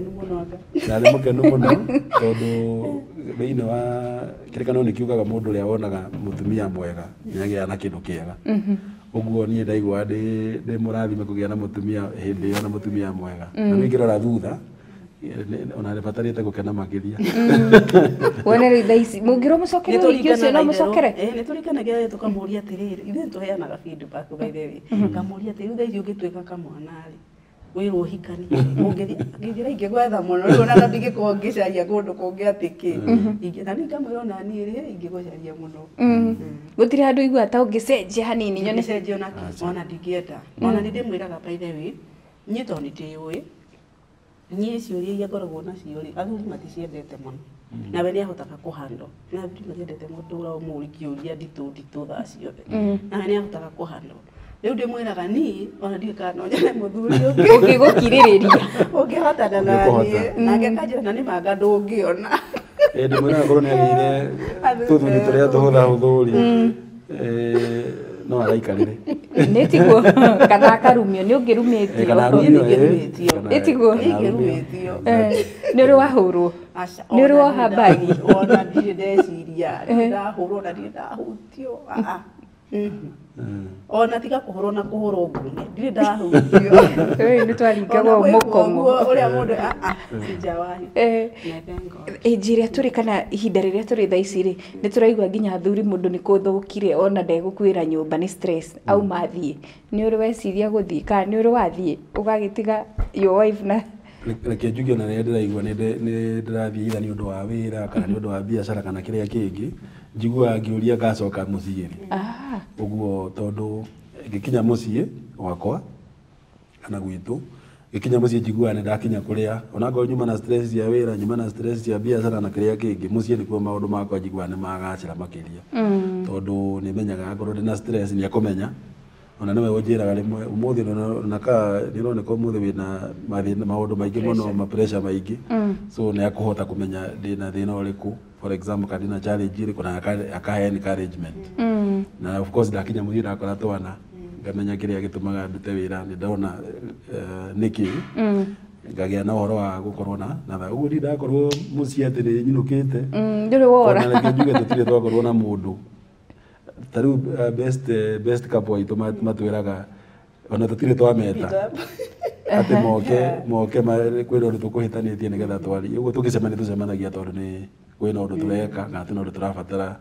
muno tondu thiini wa kirikano ni kiugaga mundu uria wonaga mutumia mwega niagia na kindu kiega uguo nie ndaigua ndi murathime kugia na mutumia hindi iyo na mutumia mwega na ngirora thutha ona nibatarite gukena makiria wona ri thaisi mungiro mucokere ringi ucio no mucokere ni turikanagira tukamuria atiriri ithe tuheanaga feedback by the way kamuria atiri thaisi ungituika kamwana ri wirwo hikani ngithira ingigwetha muno riu ona ndigikuwa ngicaria kundu kungi atiki ingina ni kamwira ona ni ri ingigucaria muno gutiri handu igua ta ungicenjia hanini nyone cenjia ona ndingienda ona ndimwiraga by the way nyi to ni tiui nyi ciuria iria ngoragwo nacio ri athuri maticiendete muno na we niahotaga kuhandle na athuri matiendete mundu uramuri kiuria nditu thaa ciothe na we niahotaga kuhandle riu ndimwiraga ni ona ndikana nyone muthuri ungigukiririria ungihotana nanie nake kanjira na ni manga ndungiona ndimwiraga korwo ni agire tuthuri turia tuhuthahuthu ri no araikarire netiguo kana akarumio ni ungirumitio kana ngirumĩtio etiguo ngirumĩtio ni uri wahurwo ni uri woha bagi ona ndirĩ ndeciria ndahurwo na ndirĩ ndahutio ona tiga kuhurwo na kuhurwo ngumi ndirĩ ndahutio ni twaringagwo mukomo uria mundu sijawahi njire turi kana ihinda riria turi thaici ri ni turaigua nginya athuri mundu ni kuthukire ona ndegũkwĩra nyũmba ni stress au mathie ni uri weciria guthii kana ni uri wathie ugagitiga your wife na reke njuge na rĩrĩa ndĩraigua nĩ ndĩrathiĩ either nĩ ũndũ wa wĩra kana nĩ ũndũ wa biacara kana kĩrĩa kĩngĩ njiguaga ngĩũria ngacoka mũciĩ ũguo tondũ ngĩkinya mũciĩ wakwa kana gwitũ gikinya muciĩ njiguaga nĩ ndakinya kũrĩa onakorwo nyuma na stress ya wĩra nyuma na stress ya biacara na kĩrĩa kĩngĩ mũciĩ nĩkuo maũndũ makwa njiguaga nĩ magacĩra makĩria tondũ nĩ menyaga akorwo ndĩ na stress nĩ ekũmenya ona nĩwe ũnjĩraga rĩmwe ũmũthĩ nĩroneka ũmũthĩ wĩna maũndũ maingĩ mũno ma pressure maingĩ so nĩ akũhota kũmenya ndĩna thĩna ũrĩkũ for example kana ndĩna challenge ĩrĩkũ na akahe encouragement na of course ndakinya mũciĩ ndakora twana ngamenya kĩrĩa gĩtũmaga ndute wĩra nĩ ndona nĩkĩ ngagĩa na ũhoro wa gũkorwo na tha ũguo ndakorwo mũciĩ atĩ nĩ nyinũkĩte ndũrĩ wora ona reke njuge tũtirĩ twakorwo na mũndũ tarĩu best couple aitũ matwĩraga ona tũtirĩ twameta atĩ moke kwĩna ũndũ tũkũhĩtanĩtie nĩgetha twarie ũguo tũgĩcemania tũcemanagia tondũ nĩ kwĩna ũndũ tũreka kana twĩna ũndũ tũrabatara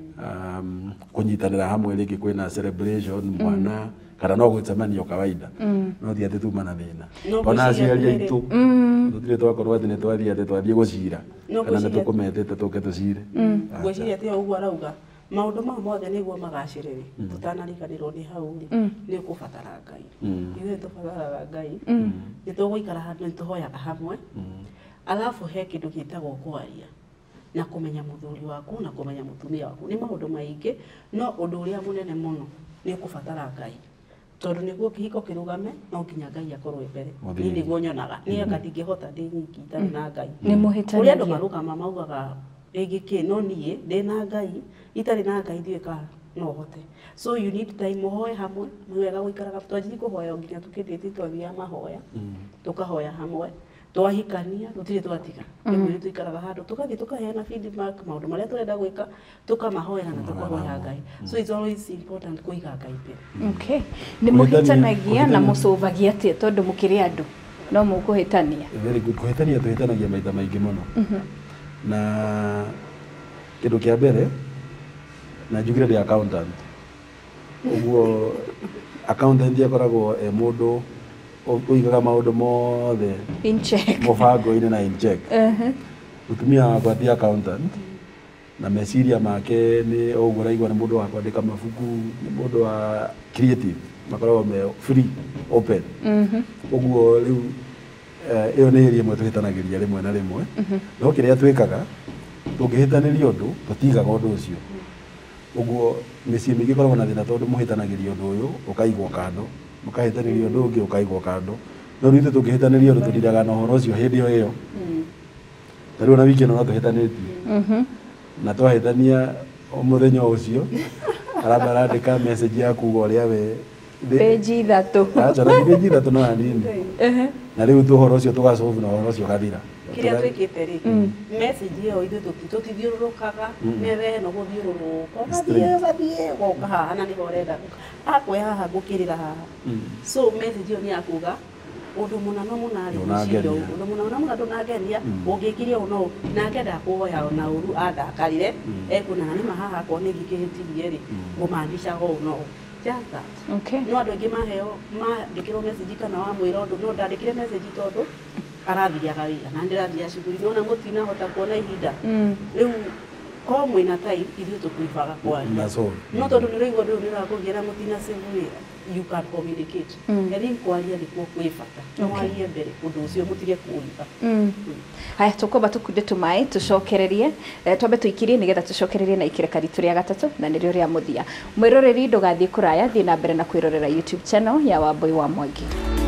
kũnyitanĩra hamwe rĩngĩ kwĩna celebration mwana kana no gũcemania kawaida no ti atĩ tuma na thĩna ona aciari aitũ tũtirĩ twakorwo atĩ nĩ twathiĩ atĩ twathiĩ gũcira kana nĩ tũkũmetete tũke tũcire ngwĩciria atĩ ũguo arauga maũndũ ma mothe nĩguo magacĩrĩre tũtanariganĩrwo nĩ hau nĩ ũkũbatara Ngai ithuĩ tũbataraga Ngai nĩ tũgũikara handũ nĩ tũhoyaga hamwe alafu he kĩndũ gĩtagwo kwaria na kũmenya mũthuri waku na kũmenya mũtumia waku nĩ maũndũ maingĩ no ũndũ ũrĩa mũnene mũno nĩ ũkũbatara Ngai tondũ nĩguo kĩhiko kĩrũgame no nginya Ngai akorwo mbere niĩ nĩguo nyonaga niĩ ngatingĩhota ndĩ nyiki itarĩ na Ngai nĩ mũhĩtanagia ũrĩa andũ marũgama maugaga ĩgĩkĩ no niĩ ndĩna Ngai itarĩ na Ngai ndiũĩ no hote so you need time mũhoe hamwe nĩ wega gũikaraga twanjie kũhoya nginya tũkĩndĩte twathiaga mahoya tũkahoya hamwe twahikania tũtirĩ twatiga nĩguo tũikaraga handũ tũgathiĩ tũkaheana feedback maũndũ marĩa tũrenda gwĩka tũkamahoera na tũkahoya Ngai so it's always important kũiga Ngai mbere okay nĩ mũhĩtanagia na mũcũvagia atĩa tondũ mũkĩrĩ andũ no mũkũhĩtania very good kũhĩtania tũhĩtanagia maita maingĩ mũno na kĩndũ kĩa mbere na njugire ndĩ accountant ũguo accountant akoragwo mũndũ ũigaga maũndũ mothe in check mũbango-inĩ na in check mũtumia wakwa ti accountant na meciria make nĩ ũguo ũraigua nĩ mũndũ wa kwandĩka mabuku nĩ mũndũ wa creative makoragwo me free open ũguo rĩu ĩyo nĩ ĩrĩa ĩmwe tũhĩtanagĩria rĩmwe na rĩmwe no kĩrĩa twĩkaga tũngĩhĩtanĩria ũndũ tũtigaga ũndũ ũcio ũguo mĩciĩ mĩingĩ ĩkoragwo na thĩna tondũ mũhĩtanagĩria ũndũ ũyũ ũkaigwo kando mũkahĩtanĩria ũndũ ũngĩ ũkaigwo kando no rĩu tũngĩhĩtanĩria ũndũ tũthiaga na ũhoro ũcio hĩndĩ ĩyo tarĩu ona wiki ĩno no tũhĩtanĩtie na twahĩtania mũthenya ũcio arandĩka message ya kuuga ũrĩa we peji ithatũ peji ithatũ no hanini na rĩu ũhoro ũcio tũgacovu na ũhoro ũcio gathira kĩrĩa twĩkĩte rĩ message ĩyo ithuĩ tũtithiũrũrũkaga nĩwe no gũthiũrũrũka ũgathiĩ woka haha na nĩho ũrenda akwĩa haha ngũkĩrĩra haha so message ĩyo nĩ ya kuga ũndũ mũnano mũnarĩ mũcirio ũndũ mũnano mũna ndũnangenia ũngĩkire ũũ no nake ndakũhoya ona ũru andakarire ekũnaga nĩma haha akorwo nĩ ngĩkĩhĩtirie rĩ ngũmaanishaga ũũ no just that no andũ aingĩ maheo mandĩkĩrwo message kana wamwĩra ũndũ no ndandĩkire message tondũ arathiaga wĩra na ndĩrathiaga cuguri nona mũtinahota kuona ihinda rĩu korwo mwĩna time ithuĩ tũkũibaga kwaria no tondũ nĩ ũraigua ũndũ ũyũ nĩũrakũgia na mũtina save wĩra you can communicate yaani kwaria nĩkuo kwĩ bata mwarie mbere ũndũ ũcio mũtige kũũiba haya tũkwamba tũkunde tũmaĩ tũcokererie twambe tũikirie nĩgetha tũcokererie na ikĩreka ritũ rĩa gatatũ na nĩrĩo rĩa mũthia mwĩroreri ndũgathiĩ kũraya thiĩ na mbere na kwĩrorera YouTube channel ya Wambui wa Mwangi.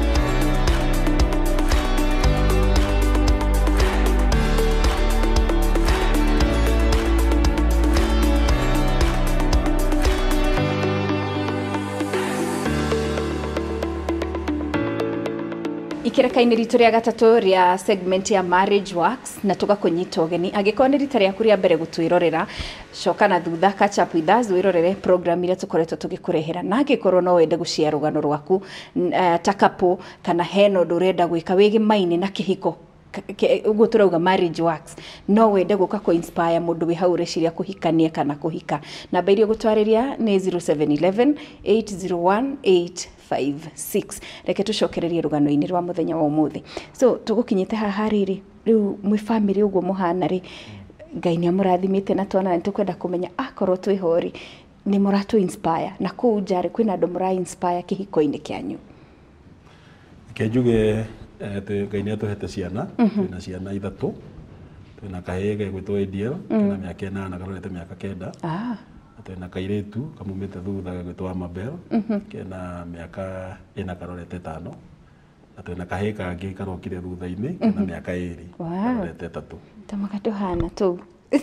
Ikĩreka-inĩ ritũ rĩa gatatũ rĩa segment ya Marriage Works na tũgakũnyita ũgeni angĩkorwo nĩ rita rĩaku rĩa mbere gũtwĩrorera coka na thutha catch up with us wĩrorere program iria tũkoretwo tũgĩkũrehera na angĩkorwo no wende gũshare rũgano rwaku ta couple kana hena ũndũ ũrenda gwĩka wĩgĩmaine na kĩhiko ũguo tũrauga Marriage Works no wende gũka kũ inspire mũndũ wĩ hau reciria kũhikania kana kũhika namba iria gũtwarĩria nĩ 0711 801 856 reke tũcokererie rũgano-inĩ rwa mũthenya wa ũmũthĩ so tũgũkinyĩte haha rĩrĩ rĩu mwĩ family ũguo mũhana rĩ Ngai nĩ amũrathimĩte na twana nĩtũkwenda kũmenya akorwo twĩho rĩ nĩ mũratũ inspire na kũu nja rĩ kwĩna andũ mũra inspire kĩhiko-inĩ kĩanyu kenjuge Ngai nä atåhete ciana twä ciana ithatå twä na kahä gegwätwo ADL kena mä aka 8 karorete mä aka 9 twä na kairä tu kamumä te thutha gegwätwo Amabel kena mä aka 4 karorete 5 na twä na kahä kangä karokire thutha-inä kena mä aka 2 karorete 3 Tamaka tuhana tu.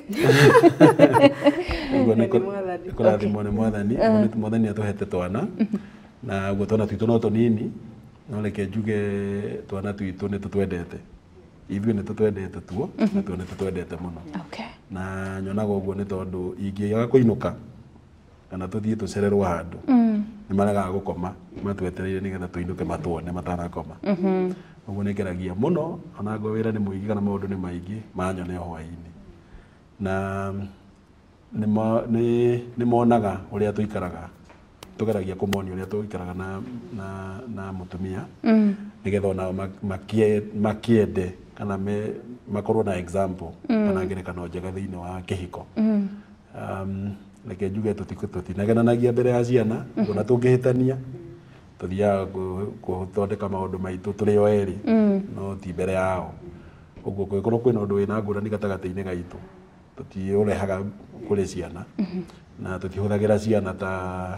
Kurathimwo nä mwathani atåhete twana na guo twana twitå no tå nini no reke njuge twana twitå nä tå twendete ithuä nä tå twendete tuo na tuo nä tå twendete må no na nyonaga å guo nä tondå ingäaga kå inå ka kana tå thiä tå cererwo handå nä maregaga gå koma matwetereire nä getha tå inå ke matwone matarakoma å guo nä ngeragia må no ona ngo wä ra nä må ingä kana maå ndå nä maingä manyone o hwainä na nä monaga å rä a tå ikaraga tå geragia kå monia å rä a tå ikaraga na må tumia nä getha onao makiende kana makorwo na example kana ngerekano njega thä-inä wa kä hiko reke njuge tå tinagenanagia mbere ya ciana ona tå ngä hä tania tå thiaga kå thondeka maå ndå maitå tå rä o erä no ti mbere yao å guo kå korwo kwä na å ndå wä na ngå rani gatagatä-inä gaitå tå tiå rehaga kå rä ciana na tå tihå thagä ra ciana ta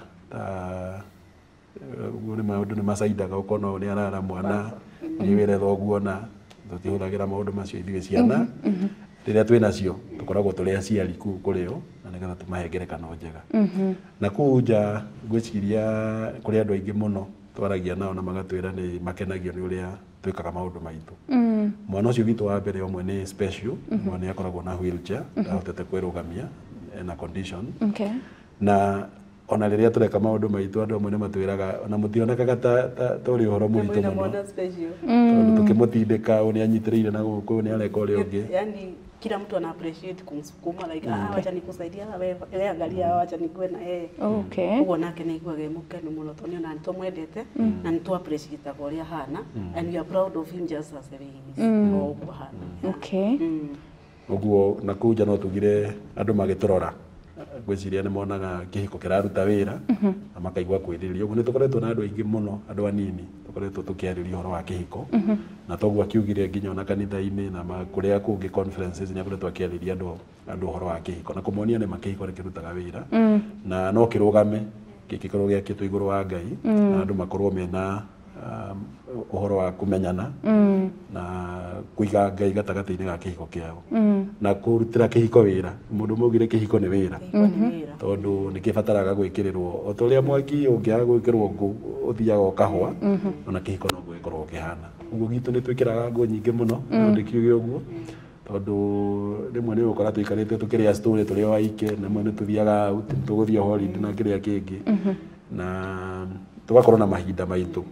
maå ndå nä macaindaga å kona nä arara mwana nä wä re thoguo na tå tihå thagä ra maå ndå macio ithuä ciana rä rä a twä nacio tå koragwo tå rä aciari kuu kå rä o na nä getha tå mahe ngerekano njega na kuu nja ngwä ciria kå rä andå aingä må no twaragia nao na magatwä ra nä makenagio nä å rä a twä kaga maå ndå maitå mwana å cio witå wa mbere omwe nä special mwana nä akoragwo na wheelchair ndahotete kwä rå gamia na condition na ona rä rä a tå reka maå ndå maitå andå amwe nä matwä raga ona må tionekaga ta å rä å horo må ritå må no tondå tå kä må tindä ka å nä anyitä rä ire na gå kå nä areka å rä å ngä kila mtu ana appreciate kumsukuma like wacha nikusaidia wewe angalia wacha nikwe na yeye ugo nake ni igwa gemuke ni muno tonyo na nto mwendete na nto appreciate akoria hana and you are proud of him just as he is ugo hana ugo na kuja no tugire andu magiturora gwiciria ni monaga kihiko kiraruta wira na makaigwa kwiriria ugo ni tukoretwo na andu aingi muno andu anini tukoretwo tukiariria horo wa kihiko na toguo akiugire nginya ona kanitha-ini na kuria kungi conferences ni akoretwo akiariria andu horo wa kihiko na kumuonia ni makihiko rikirutaga wira na no kirugame gikikorwo giakitwo iguru wa Ngai na andu makorwo mena uhoro wa kumenyana na kuiga Ngai gatagati-ini ga kihiko kiao na kurutira kihiko wira mundu mugire kihiko ni wira tondu ni kibataraga gwikirirwo o turia mwaki ungiaga gwikirwo ngu uthiaga ukahwa ona kihiko no gwikorwo kihana uguo gitu ni twikiraga ngu nyingi muno ndikiuge uguo tondu rimwe ni ukora tuikarite tukiria story turi o aike na mwe ni tuthiaga out tuguthia holiday na kiria kingi na tugakorwo na mahinda maitu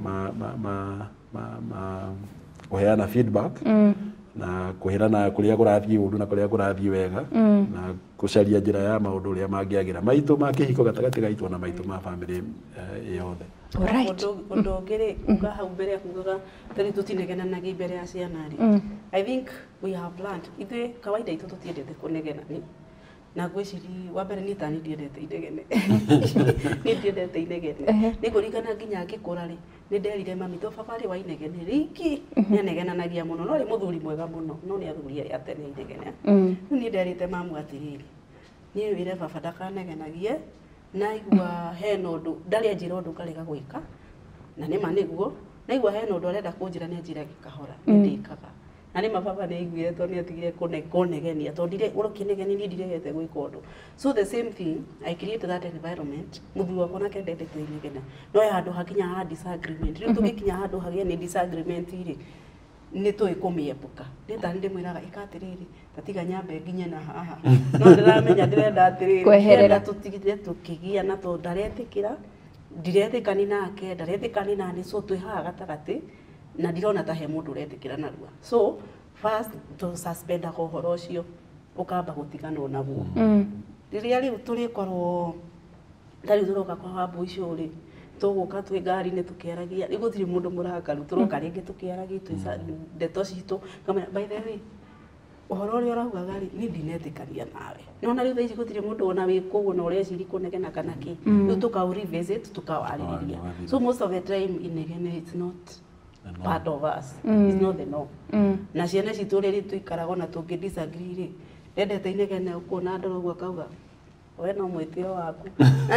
kuheana feedback na kuhirana kuria kurathie undu na kuria kurathie wega na kucaria njira ya maundu uria mangiagira maitu ma kihiko gatagati gaitu na maitu ma family yothe undu ngiri uga hau mbere ya kugaga tari tutinegenanagia mbere ya ciana I think we have learned ithe kawaida itu tutiendete kunegenania na gwiciri wa mbere ni tani ndiendete inegene ni ndiendete inegene ni kurigana nginya ngikura ri ni nderire mami to baba ri wa inegene riki ni anegenanagia muno no ri muthuri mwega muno no ni athuri ri atene inegene ni nderite mamu atiriri ni wire baba ndakanegenagie na igua hena undu ndari anjira undu karega gwika na ni maniguo na igua hena undu arenda kunjira ni anjira gikahora ni ndikaga na ni mababa ni iguire to ni atigire kunegenia to ndire urokinegeni ni ndiregete gwika undu so the same thing I create that environment muthuri wakwa nake ndende twinegena no handu hakinya ha disagreement riu tugikinya handu hagia ni disagreement iri ni tuikumiepuka ni tani ndimwiraga ikatiriri tatiga nyambe nginye na haha no ndiramenya ndirenda atiriri kweherera tutigire tukigia na to ndaretikira ndiretikani nake ndaretikani nani so twi haha gatagati na ndirona ta he mundu uretikira narua so first to suspend uhoro ucio ukamba gutigana naguo riria riu turikorwo ndari turoka kwa wabu icio ri tuguka twi ngari ni tukiaragia riu gutiri mundu murakaru turoka ringi tukiaragia twisa ndeto citu kamera by the way uhoro uri uraugaga ri ni ndinetikania nawe nona riu thaici gutiri mundu ona wi kuguo na uria ciri kunegena kana ki riu tukau revisit tukawaririria so most of the time inegene it's not part of us. It's not the norm. Na ciana citũ rĩrĩ tũikaraga na tũngĩ disagree rĩ, ndendete inegene kuona andũ ũguo akauga we no mwĩtĩo waku.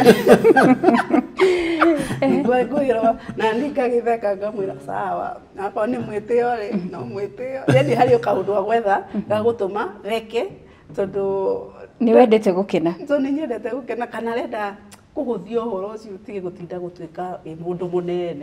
Ngwĩrwo na nikagĩtheka ngamwĩra sawa, akwa nĩ mwĩtĩo rĩ, no mwĩtĩo. Yaani harĩ kaũndũ wa gwetha gagũtũma weke tondũ nĩ wendete gũkena. So nĩ nyendete gũkena kana renda kũhũthia ũhoro ũcio utige gũtinda gũtuĩka mũndũ mũnene.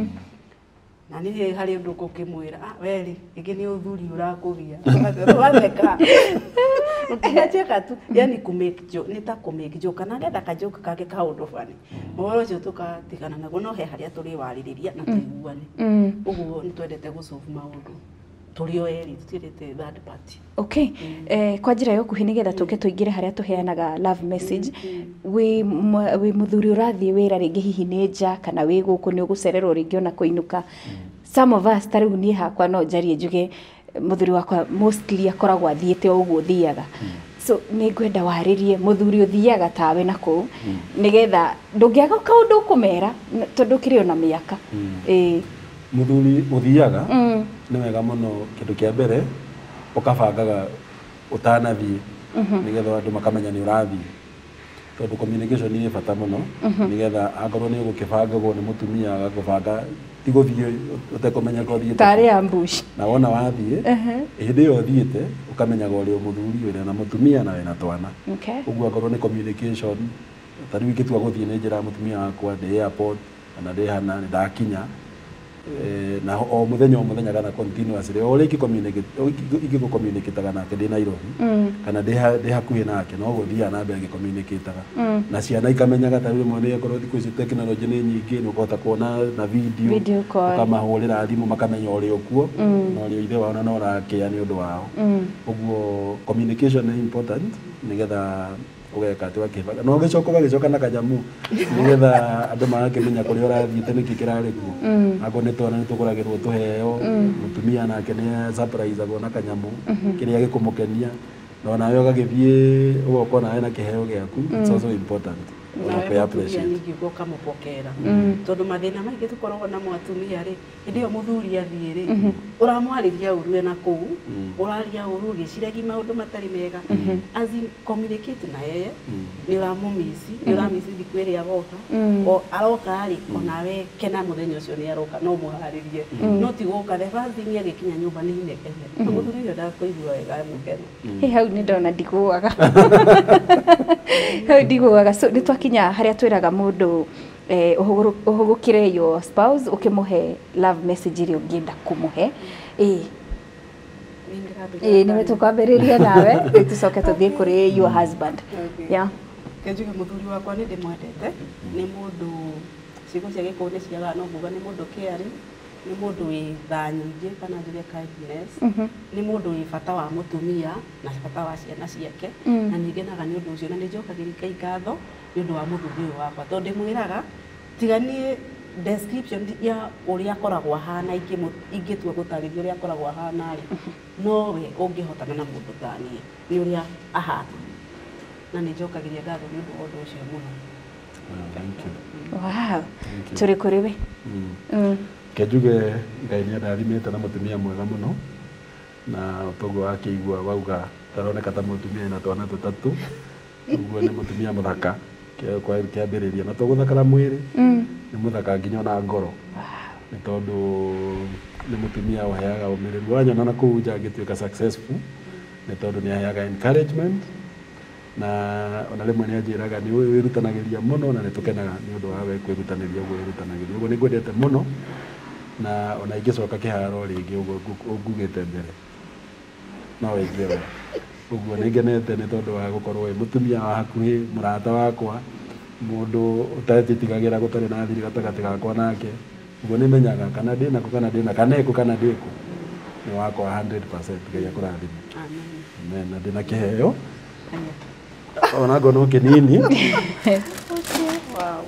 Na niĩ harĩ ũndũ ngũkĩmwĩra weri ĩngĩ nĩ ũthuri ũrakũgia. Ũgatheka. Ũkĩgacheka tu, yani nĩ ta make joke kana renda kajoke kage kaũndũ bani. Ũhoro ũcio tũkatigana naguo no he harĩa tũrĩwarĩrĩria na tũiguane. Ũguo nĩ twendete gũsolve maũndũ tũrĩ o eri tũtirĩte third party. Okay. Kwa njĩra ya ũkuhĩ nĩgetha tũke tũingĩre harĩa tũheanaga love message, wĩ mũthuri ũrathiĩ wĩra rĩngĩ hihi nĩ nja kana wĩ gũkũ nĩ ũgũcererwo rĩngĩ ona kũinũka. Some of us tarĩu niĩ hakwa no njarie njuge mũthuri wakwa mostly akoragwo athiĩte o ũguo thiaga. So nĩ ngwenda warĩrie mũthuri ũthiaga tawe na kũu nĩgetha ndũngĩaga kaũndũ ũkũmera tondũ kĩrĩ ona mĩaka. Mũthuri ũthiaga nĩ wega mũno kĩndũ kĩa mbere ũkabangaga ũtanathiĩ nĩgetha andũ makamenya nĩ ũrathiĩ, tondũ communication nĩ bata mũno nĩgetha akorwo nĩ ũgũkĩbangagwo nĩ mũtumia agakũbanga ti gũthiĩ ũtekũmenya ko thiĩte tarĩ ambush. Na wona wathiĩ hĩndĩ ĩyo ũthiĩte ũkamenyaga ũrĩ mũthuri wĩna na mũtumia na wĩna twana. Ũguo akorwo nĩ communication ta rĩu ingĩtua gũthiĩ nĩ njĩra mũtumia wakwa ndĩ airport kana ndĩ hana nĩ ndakinya na o mũthenya kana continuously o rĩngĩ communicate nake ndĩ Nairobi kana ndĩ hakuhĩ nake no gũthiaga na mbere communicate na ciana ikamenyaga ta rĩmwe nĩ akorwo thikũ ici technology nĩ nyingĩ nĩ ũkũhota kuona na video ũkamahũrĩra thimũ makamenya ũrĩ okuo na ũrĩ ithe wao na no ũrakĩa nĩ ũndũ wao. Ũguo communication nĩ important nĩgetha ũgeka atĩ wakĩbanga no ũgĩcoka na kanyamu nĩgetha andũ magakĩmenya kũrĩa ũrathiĩte nĩkĩ kĩrarĩ kuo. Akorwo nĩ twana nĩ tũgũragĩrwo tũheo, mũtumia nake nĩ surprise agwo na kanyamu kĩrĩa gĩkũmũkenia na nawe ũgagĩthiĩ ũgoka nawe na kĩheo gĩaku. It's also important. Nawe mũtumia ningĩ ũgoka mũpokera tondũ mathĩna maingĩ tũkoragwo namo atumia rĩ, hĩndĩ ĩyo mũthuri athiĩ rĩ, ũramwarĩria ũru na kũu ũraria ũru ũgĩciragia maũndũ matarĩ mega. As in communicate na yeye nĩ ũramũmisi nĩ ũramisi thikũ ĩrĩa agoka o aroka rĩ onawe kena mũthenya ũcio nĩ aroka no mũharĩrie no ti gũka the first thing agĩkinya nyũmba nĩ inegene na mũthuri ũcio ndakũigua wega mũkeno. Hau nĩ ndona ndigũaga hau ndigũaga. So nĩ twakinya harĩa twĩraga mũndũ ũhũgũkĩre your spouse ũkĩmũhe love message ĩrĩa ũngĩenda kũmũhe. Nĩwe tũkwambĩrĩria nawe tũcoke tũthiĩ kũrĩ your husband. Kenjuge mũthuri wakwa nĩ ndĩmwendete, nĩ mũndũ ciĩko cia gĩkũyũ nĩ ciagaga no nguga nĩ mũndũ caring, nĩ mũndũ wĩ tha nyingĩ kana njuge kindness, nĩ mũndũ wĩ bata wa mũtumia na bata wa ciana ciake na nĩngenaga nĩ ũndũ ũcio na nĩ njokagĩria ngatho nĩ ũndũ wa mũthuri ũyũ wakwa tondũ ndĩmwĩraga tiga niĩ description ya ũrĩa akoragwo ahana ingĩtua gũtarĩria ũrĩa akoragwo ahana rĩ no we ũngĩhotana na mũndũ ta niĩ nĩ ũrĩa ahana na nĩ njokagĩria ngatho nĩ ũndũ wa ũndũ ũcio mũno. Wow, tũrĩ kũrĩ we. Kenjuge Ngai nĩ ndathimĩte na mũtumia mwega mũno na ũtoguo wakĩigua wauga taroneka ta mũtumia na twana tũtatũ. Ũguo nĩ mũtumia mũthaka kĩambĩrĩria na tũgũthakara mwĩrĩ nĩ mũthaka nginya na ngoro nĩ tondũ nĩ mũtumia ũheaga ũmĩrĩru wanyona na kũu nja angĩtuĩka successful nĩ tondũ nĩ aheaga encouragement na ona rĩmwe nĩ anjĩraga nĩ wĩrutanagĩria mũno na nĩ tũkenaga nĩ ũndũ wa we kwĩrutanĩria ũguo wĩrutanagĩria. Ũguo nĩ ngwendete mũno na ona ingĩcoka kĩharo rĩngĩ ũguo ngugĩte mbere no wĩige we. Ũguo nĩ ngenete nĩ tondũ wa gũkorwo wĩ mũtumia wa hakuhĩ mũrata wakwa mũndũ ũtetĩtigagĩra gũtarĩ na thiri gatagatĩ gakwa nake. Ũguo nĩ menyaga kana ndĩ nako kana ndĩ na kana eko kana ndĩko nĩ wakwa 100%. Ngai akũrathime. Amen. Na ndĩ na kĩheo ona ngona kĩnini. Wow.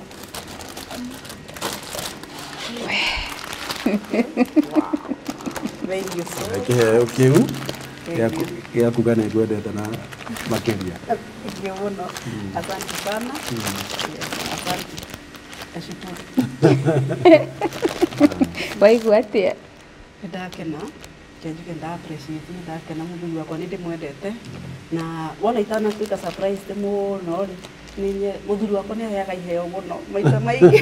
Thank you so much. Kĩheo kĩu gĩa kuga nĩ ngwendete na makĩria. Ndio mũno. Asante sana. Asante. Waigua atĩa? ndakena kenjuke nda appreciate ndakena muthuri wakwa ni ndimwendete na wona itanatuika surprise muno ninye muthuri wakwa ni aheaga iheo muno maita maingi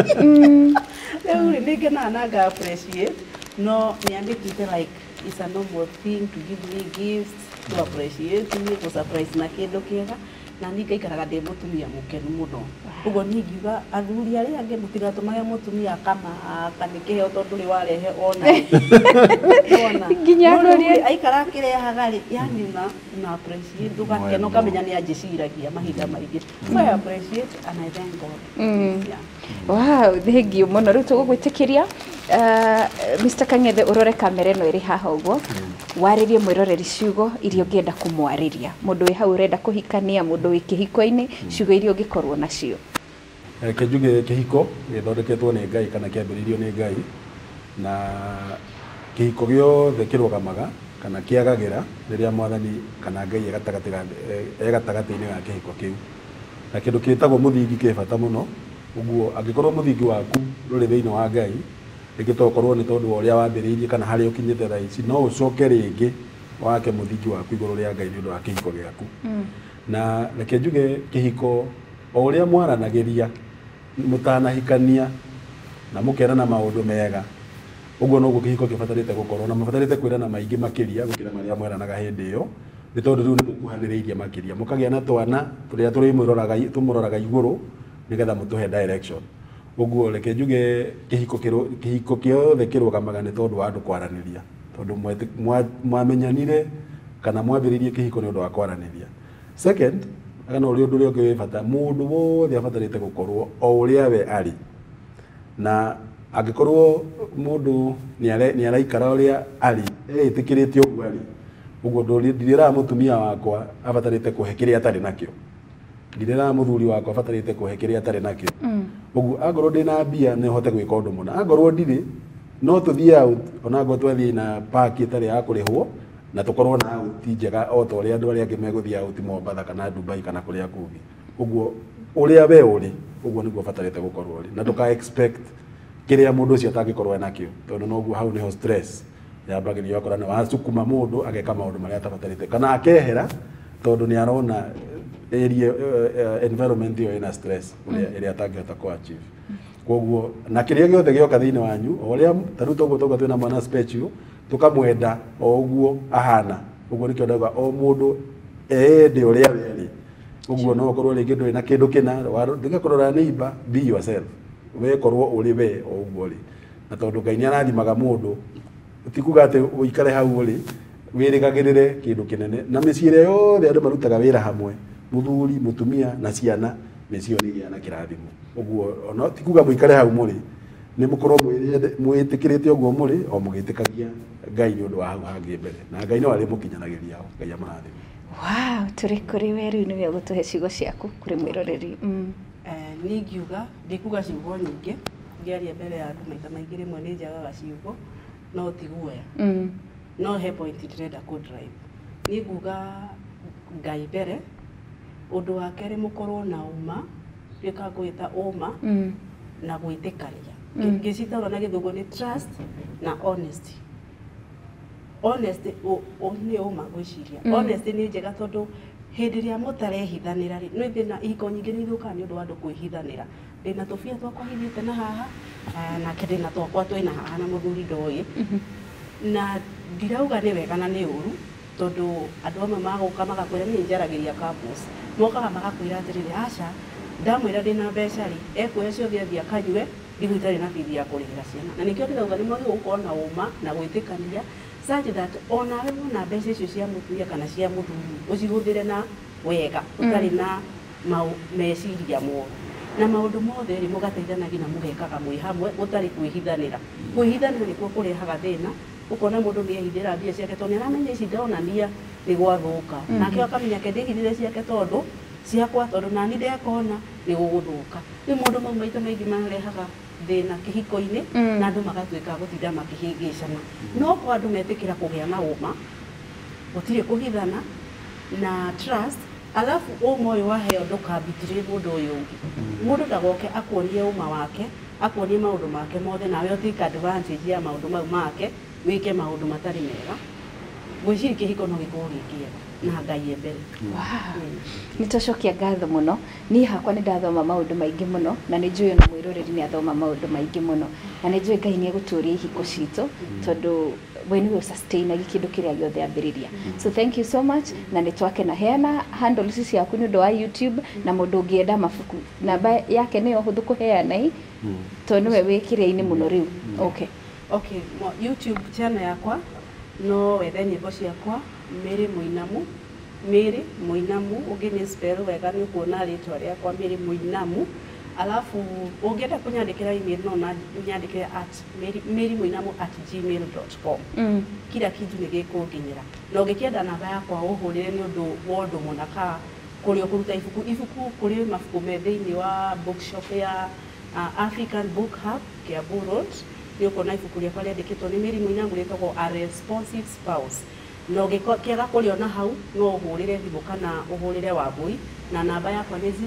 rĩu ningena nanga appreciate no niandikite like it's a normal thing to give me gifts to appreciate me to surprise na kindu kiega na ninga ikaraga ndi mutumia mukenu muno ugo ningiuga athuri aria angi mutigatumage mutumia kama kanikiheo tondu ri warehe ona nginya ngori aikara kirehaga ri yani na appreciate ndugakeno kamenya ni anjiciragia mahinda maingi so I appreciate and I thank God. Wow, thank you muno riu tugugwitikiria Mr. Kang'ethe urore kamera ino iri haha uguo waririe mwiroreri ciugo irio ngienda kumwariria mundu wi hau urenda kuhikania mundu wi kihiko-ini ciugo irio ngikorwo nacio kenjuge kihiko githondeketwo ni Ngai kana kiambiririo ni Ngai na kihiko giothe kirugamaga kana kiagagira riria mwathani kana Ngai egatagati-ini ga kihiko kiu na kindu kitagwo muthingi ki bata muno uguo angikorwo muthingi waku ruri thiini wa Ngai ikitokorwo ni tondu uria wambiriirie kana haria ukinyite thaici no ucoke ringi wake muthingi waku iguru ria Ngai ni undu wa kihiko giaku na reke njuge kihiko o uria mwaranagiria mutanahikania na mukerana maundu mega uguo noguo kihiko kibatarite gukorwo na mubatarite kwirana maingi makiria gukira maria mweranaga hindi iyo ni tondu riu ni mukuhaniriirie makiria mukagia na twana turia tumuroraga iguru nigetha mutuhe direction uguo reke njuge kihiko kiothe kirugamaga ni tondu wa andu kwaraniria tondu mwamenyanire kana mwambiririe kihiko ni undu wa kwaraniria. Second, kana uri undu uri bata mundu wothe abatarite gukorwo o uria we ari na angikorwo mundu ni araikara uria ari etikiritio uguo ari uguo ndirira mutumia wakwa abatarite kuhe kiria atari nakio ndirira muthuri wakwa abatarite kuhe kiria atari nakio uguo angorwo ndina mbia ni hote gwika undu muna angorwo ndiri no tuthie out ona ngo twathie na park itari ya kurihwo na tukorwo na out njega o to ria andu aria angi meguthia out Mombasa kana Dubai kana kuria kungi uguo uria we uri uguo niguo batarite gukorwo uri na nduka expect kiria mundu ucio atangikorwo enakio tondu noguo hau niho stress yambagirio yakora na wasukuma mundu ageka maundu maria atabatarite kana akehera tondu ni arona area environment iyo ina stress uria atangihota ku achieve koguo na kiria giothe gioka thiini wanyu uria taruta uguo toka twina mwana special tukamwenda o uguo ahana uguo nikio ndaga o mundu ndi uria weri uguo no korwo ringi nduri na kindu kina ndiga kurora neighbor be yourself we korwo uri we o uguo ri na tondu Ngai ni arathimaga mundu tikuga ati uikare hau uri wirigagirire kindu kinene na miciire yothe andu marutaga wira hamwe muthuri mutumia na ciana micio ni gia na kirathimo uguo ona tikuga muikare hau muri ni mukorwo mwitikirite uguo muri o mugitikagia Ngai ni undu wa hau hangi mbere na Ngai no ari mukinyanagiria Ngai amarathimo. Wow, turi kuri weru ni we gutuhe ciugo ciaku kuri mwiroreri ningiuga ndikuga ciugo nyingi ngiaria mbere ya andu maita maingi rimwe ni njagaga ciugo no tiguoya no he point ndirenda ku drive ninguga Ngai mbere undu wa keri mukorwo na uma rika gwita uma na gwitikania ngicitaura na githungu ni trust na honesty. Honesty ni uma gwiciria honesty ni njega tondu hindi ria mutarehithanira ri no thina iko nyingi ni thuka ni undu wa andu kwihithanira ndina tufia twakwa hithite na haha na kidina twakwa twina haha na muthuri ndoi na ndirauga ni wega na ni uru tondu andu amwe maguka magakwira ni njaragiria campus mokaga magakwira atiriri aca ndamwira ndina mbeca ri ekuoya ciothe athia kanyue ndigwitari na bithi ya kurihira ciana na nikio ndauga ni mwagi gukorwo na uma na gwitikania such that onawe na mbeca icio cia mutumia kana cia muthuri ucihũthĩre na wega utari na meciria moru na maundu mothe ri mugateithanagia na mugekaga mwi hamwe utari kwihithanira nikuo kurehaga thina ukona mundu ni ehithira mbia ciake tondu aramenya ici ndonania ni gwathuka nake akamenya kendigithire ciake tondu ciakwa tondu nani ndekona ni guguthuka ni mundu mau maita maingi marehaga thina kihiko-ini na andu magatuika gutinda makihingicana no kwa andu metikira kugia na uma gutire kuhithana na trust alafu uma uyu waheo ndukambitire mundu uyu ungi mundu ndagoke akuonie uma wake akuonie maundu make mothe nawe utika advantage ya maundu mau make wike maundu matari mega gwiciri kihiko no gikorwo gikiega na Ngai mbere. Nitocokia ngatho muno ni hakwa ni ndathoma maundu maingi muno na ni njui na mwiroreri ni athoma maundu maingi muno na ni njui Ngai ni eguturia ihiko citu tondu we niwe sustain kindu kiria giothe ambiriria. So thank you so much na ni twake na heana handles ici yaku ni undu wa YouTube na mundu ungienda mabuku namba yake ni huthu kuheana tondu we wikiria-ini muno riu. Okay YouTube channel yakwa no wethe nyimbo ciakwa Mary Muinamu. Mary Muinamu ungini spell wega ni kuona ritwa riakwa Mary Muinamu. Alafu ungienda kunyandikira email no na nyandikire at marymuinamu@gmail.com. Kila kitu ni gikunginyira na ungikienda namba yakwa uhurire ni undu wondu munaka kuri okuruta ibuku kuri mabuku me thiini wa bookshop ya African Book Hub Kiambu Road. Ni ukona ibuku riakwa riandikitwo ni Mary Muinamu ritagwo A Responsive Spouse. No gikiaga kuriona hau no uhurire thimu kana uhurire Wambui na namba yakwa ni 0718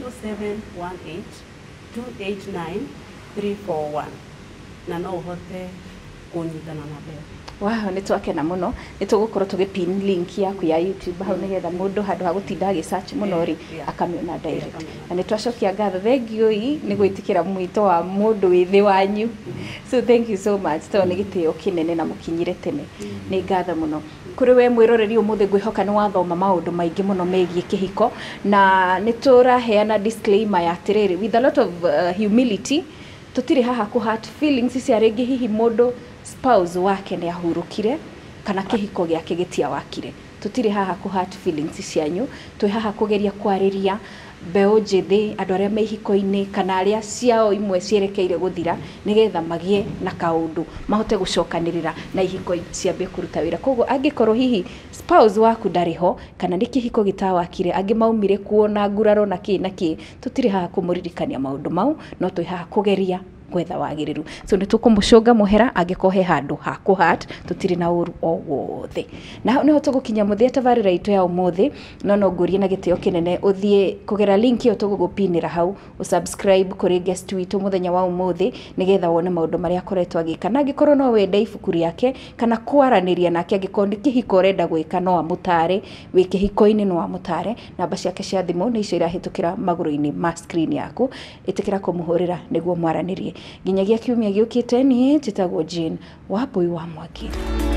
289 341 na no uhote kunyitana na mbere. Wow, ni twakena muno ni tugukorwo tugipin link yaku ya YouTube hau nigetha mundu handu ha gutinda agi search muno ri akamiona direct. Na ni twacokia ngatho thengio ni gwitikira mwito wa mundu withi wanyu. So thank you so much to ni gitio kinene na mukinyire tene. Ni ngatho muno kuri we mwiroreri umuthe ngwihoka ni wathoma maundu maingi muno megie kihiko na ni turaheana disclaimer ya tiriri with a lot of humility. Tutiri haha ku hurt feelings cia ringi hihi mundu spouse wake ni ahurukire kana kihiko giake gitia wakire. Tutiri haha ku hurt feelings cianyu, twi haha kugeria kwariria mbeu njithi andu aria me ihiko-ini kana aria ciao imwe cierekeire guthira nigetha magie na kaundu mahote gucokanirira na ihiko ciambie kuruta wira. Koguo angikorwo hihi spouse waku ndariho kana ni kihiko gitawakire angi maumire kuona nguraro na ki tutiri haha kumuririkania maundu mau no twi haha kugeria gwetha wagiriru. So ni tukumucunga muhera angikohe handu ha kuhat tutiri na uru o wothe. Na niho tugukinya muthia tabarira itu ya umuthi no ngurie na gitio kinene uthie kugera link yo tugugupinira hau usubscribe kuri guest witu muthenya wa umuthi nigetha wone maundu maria akoretwo agika na angikorwo no wenda ibuku riake kana kwaraniria nake angikondi kihiko renda gwika no amutare wi kihiko-ini no amutare. Namba ciake cia thimu ni icio irahitukira maguru-ini ma screen yaku itikira kumuhurira niguo mwaranirie. Nginyagia kiumia giukite ni njitagwo Jane Wambui wa Mwangi.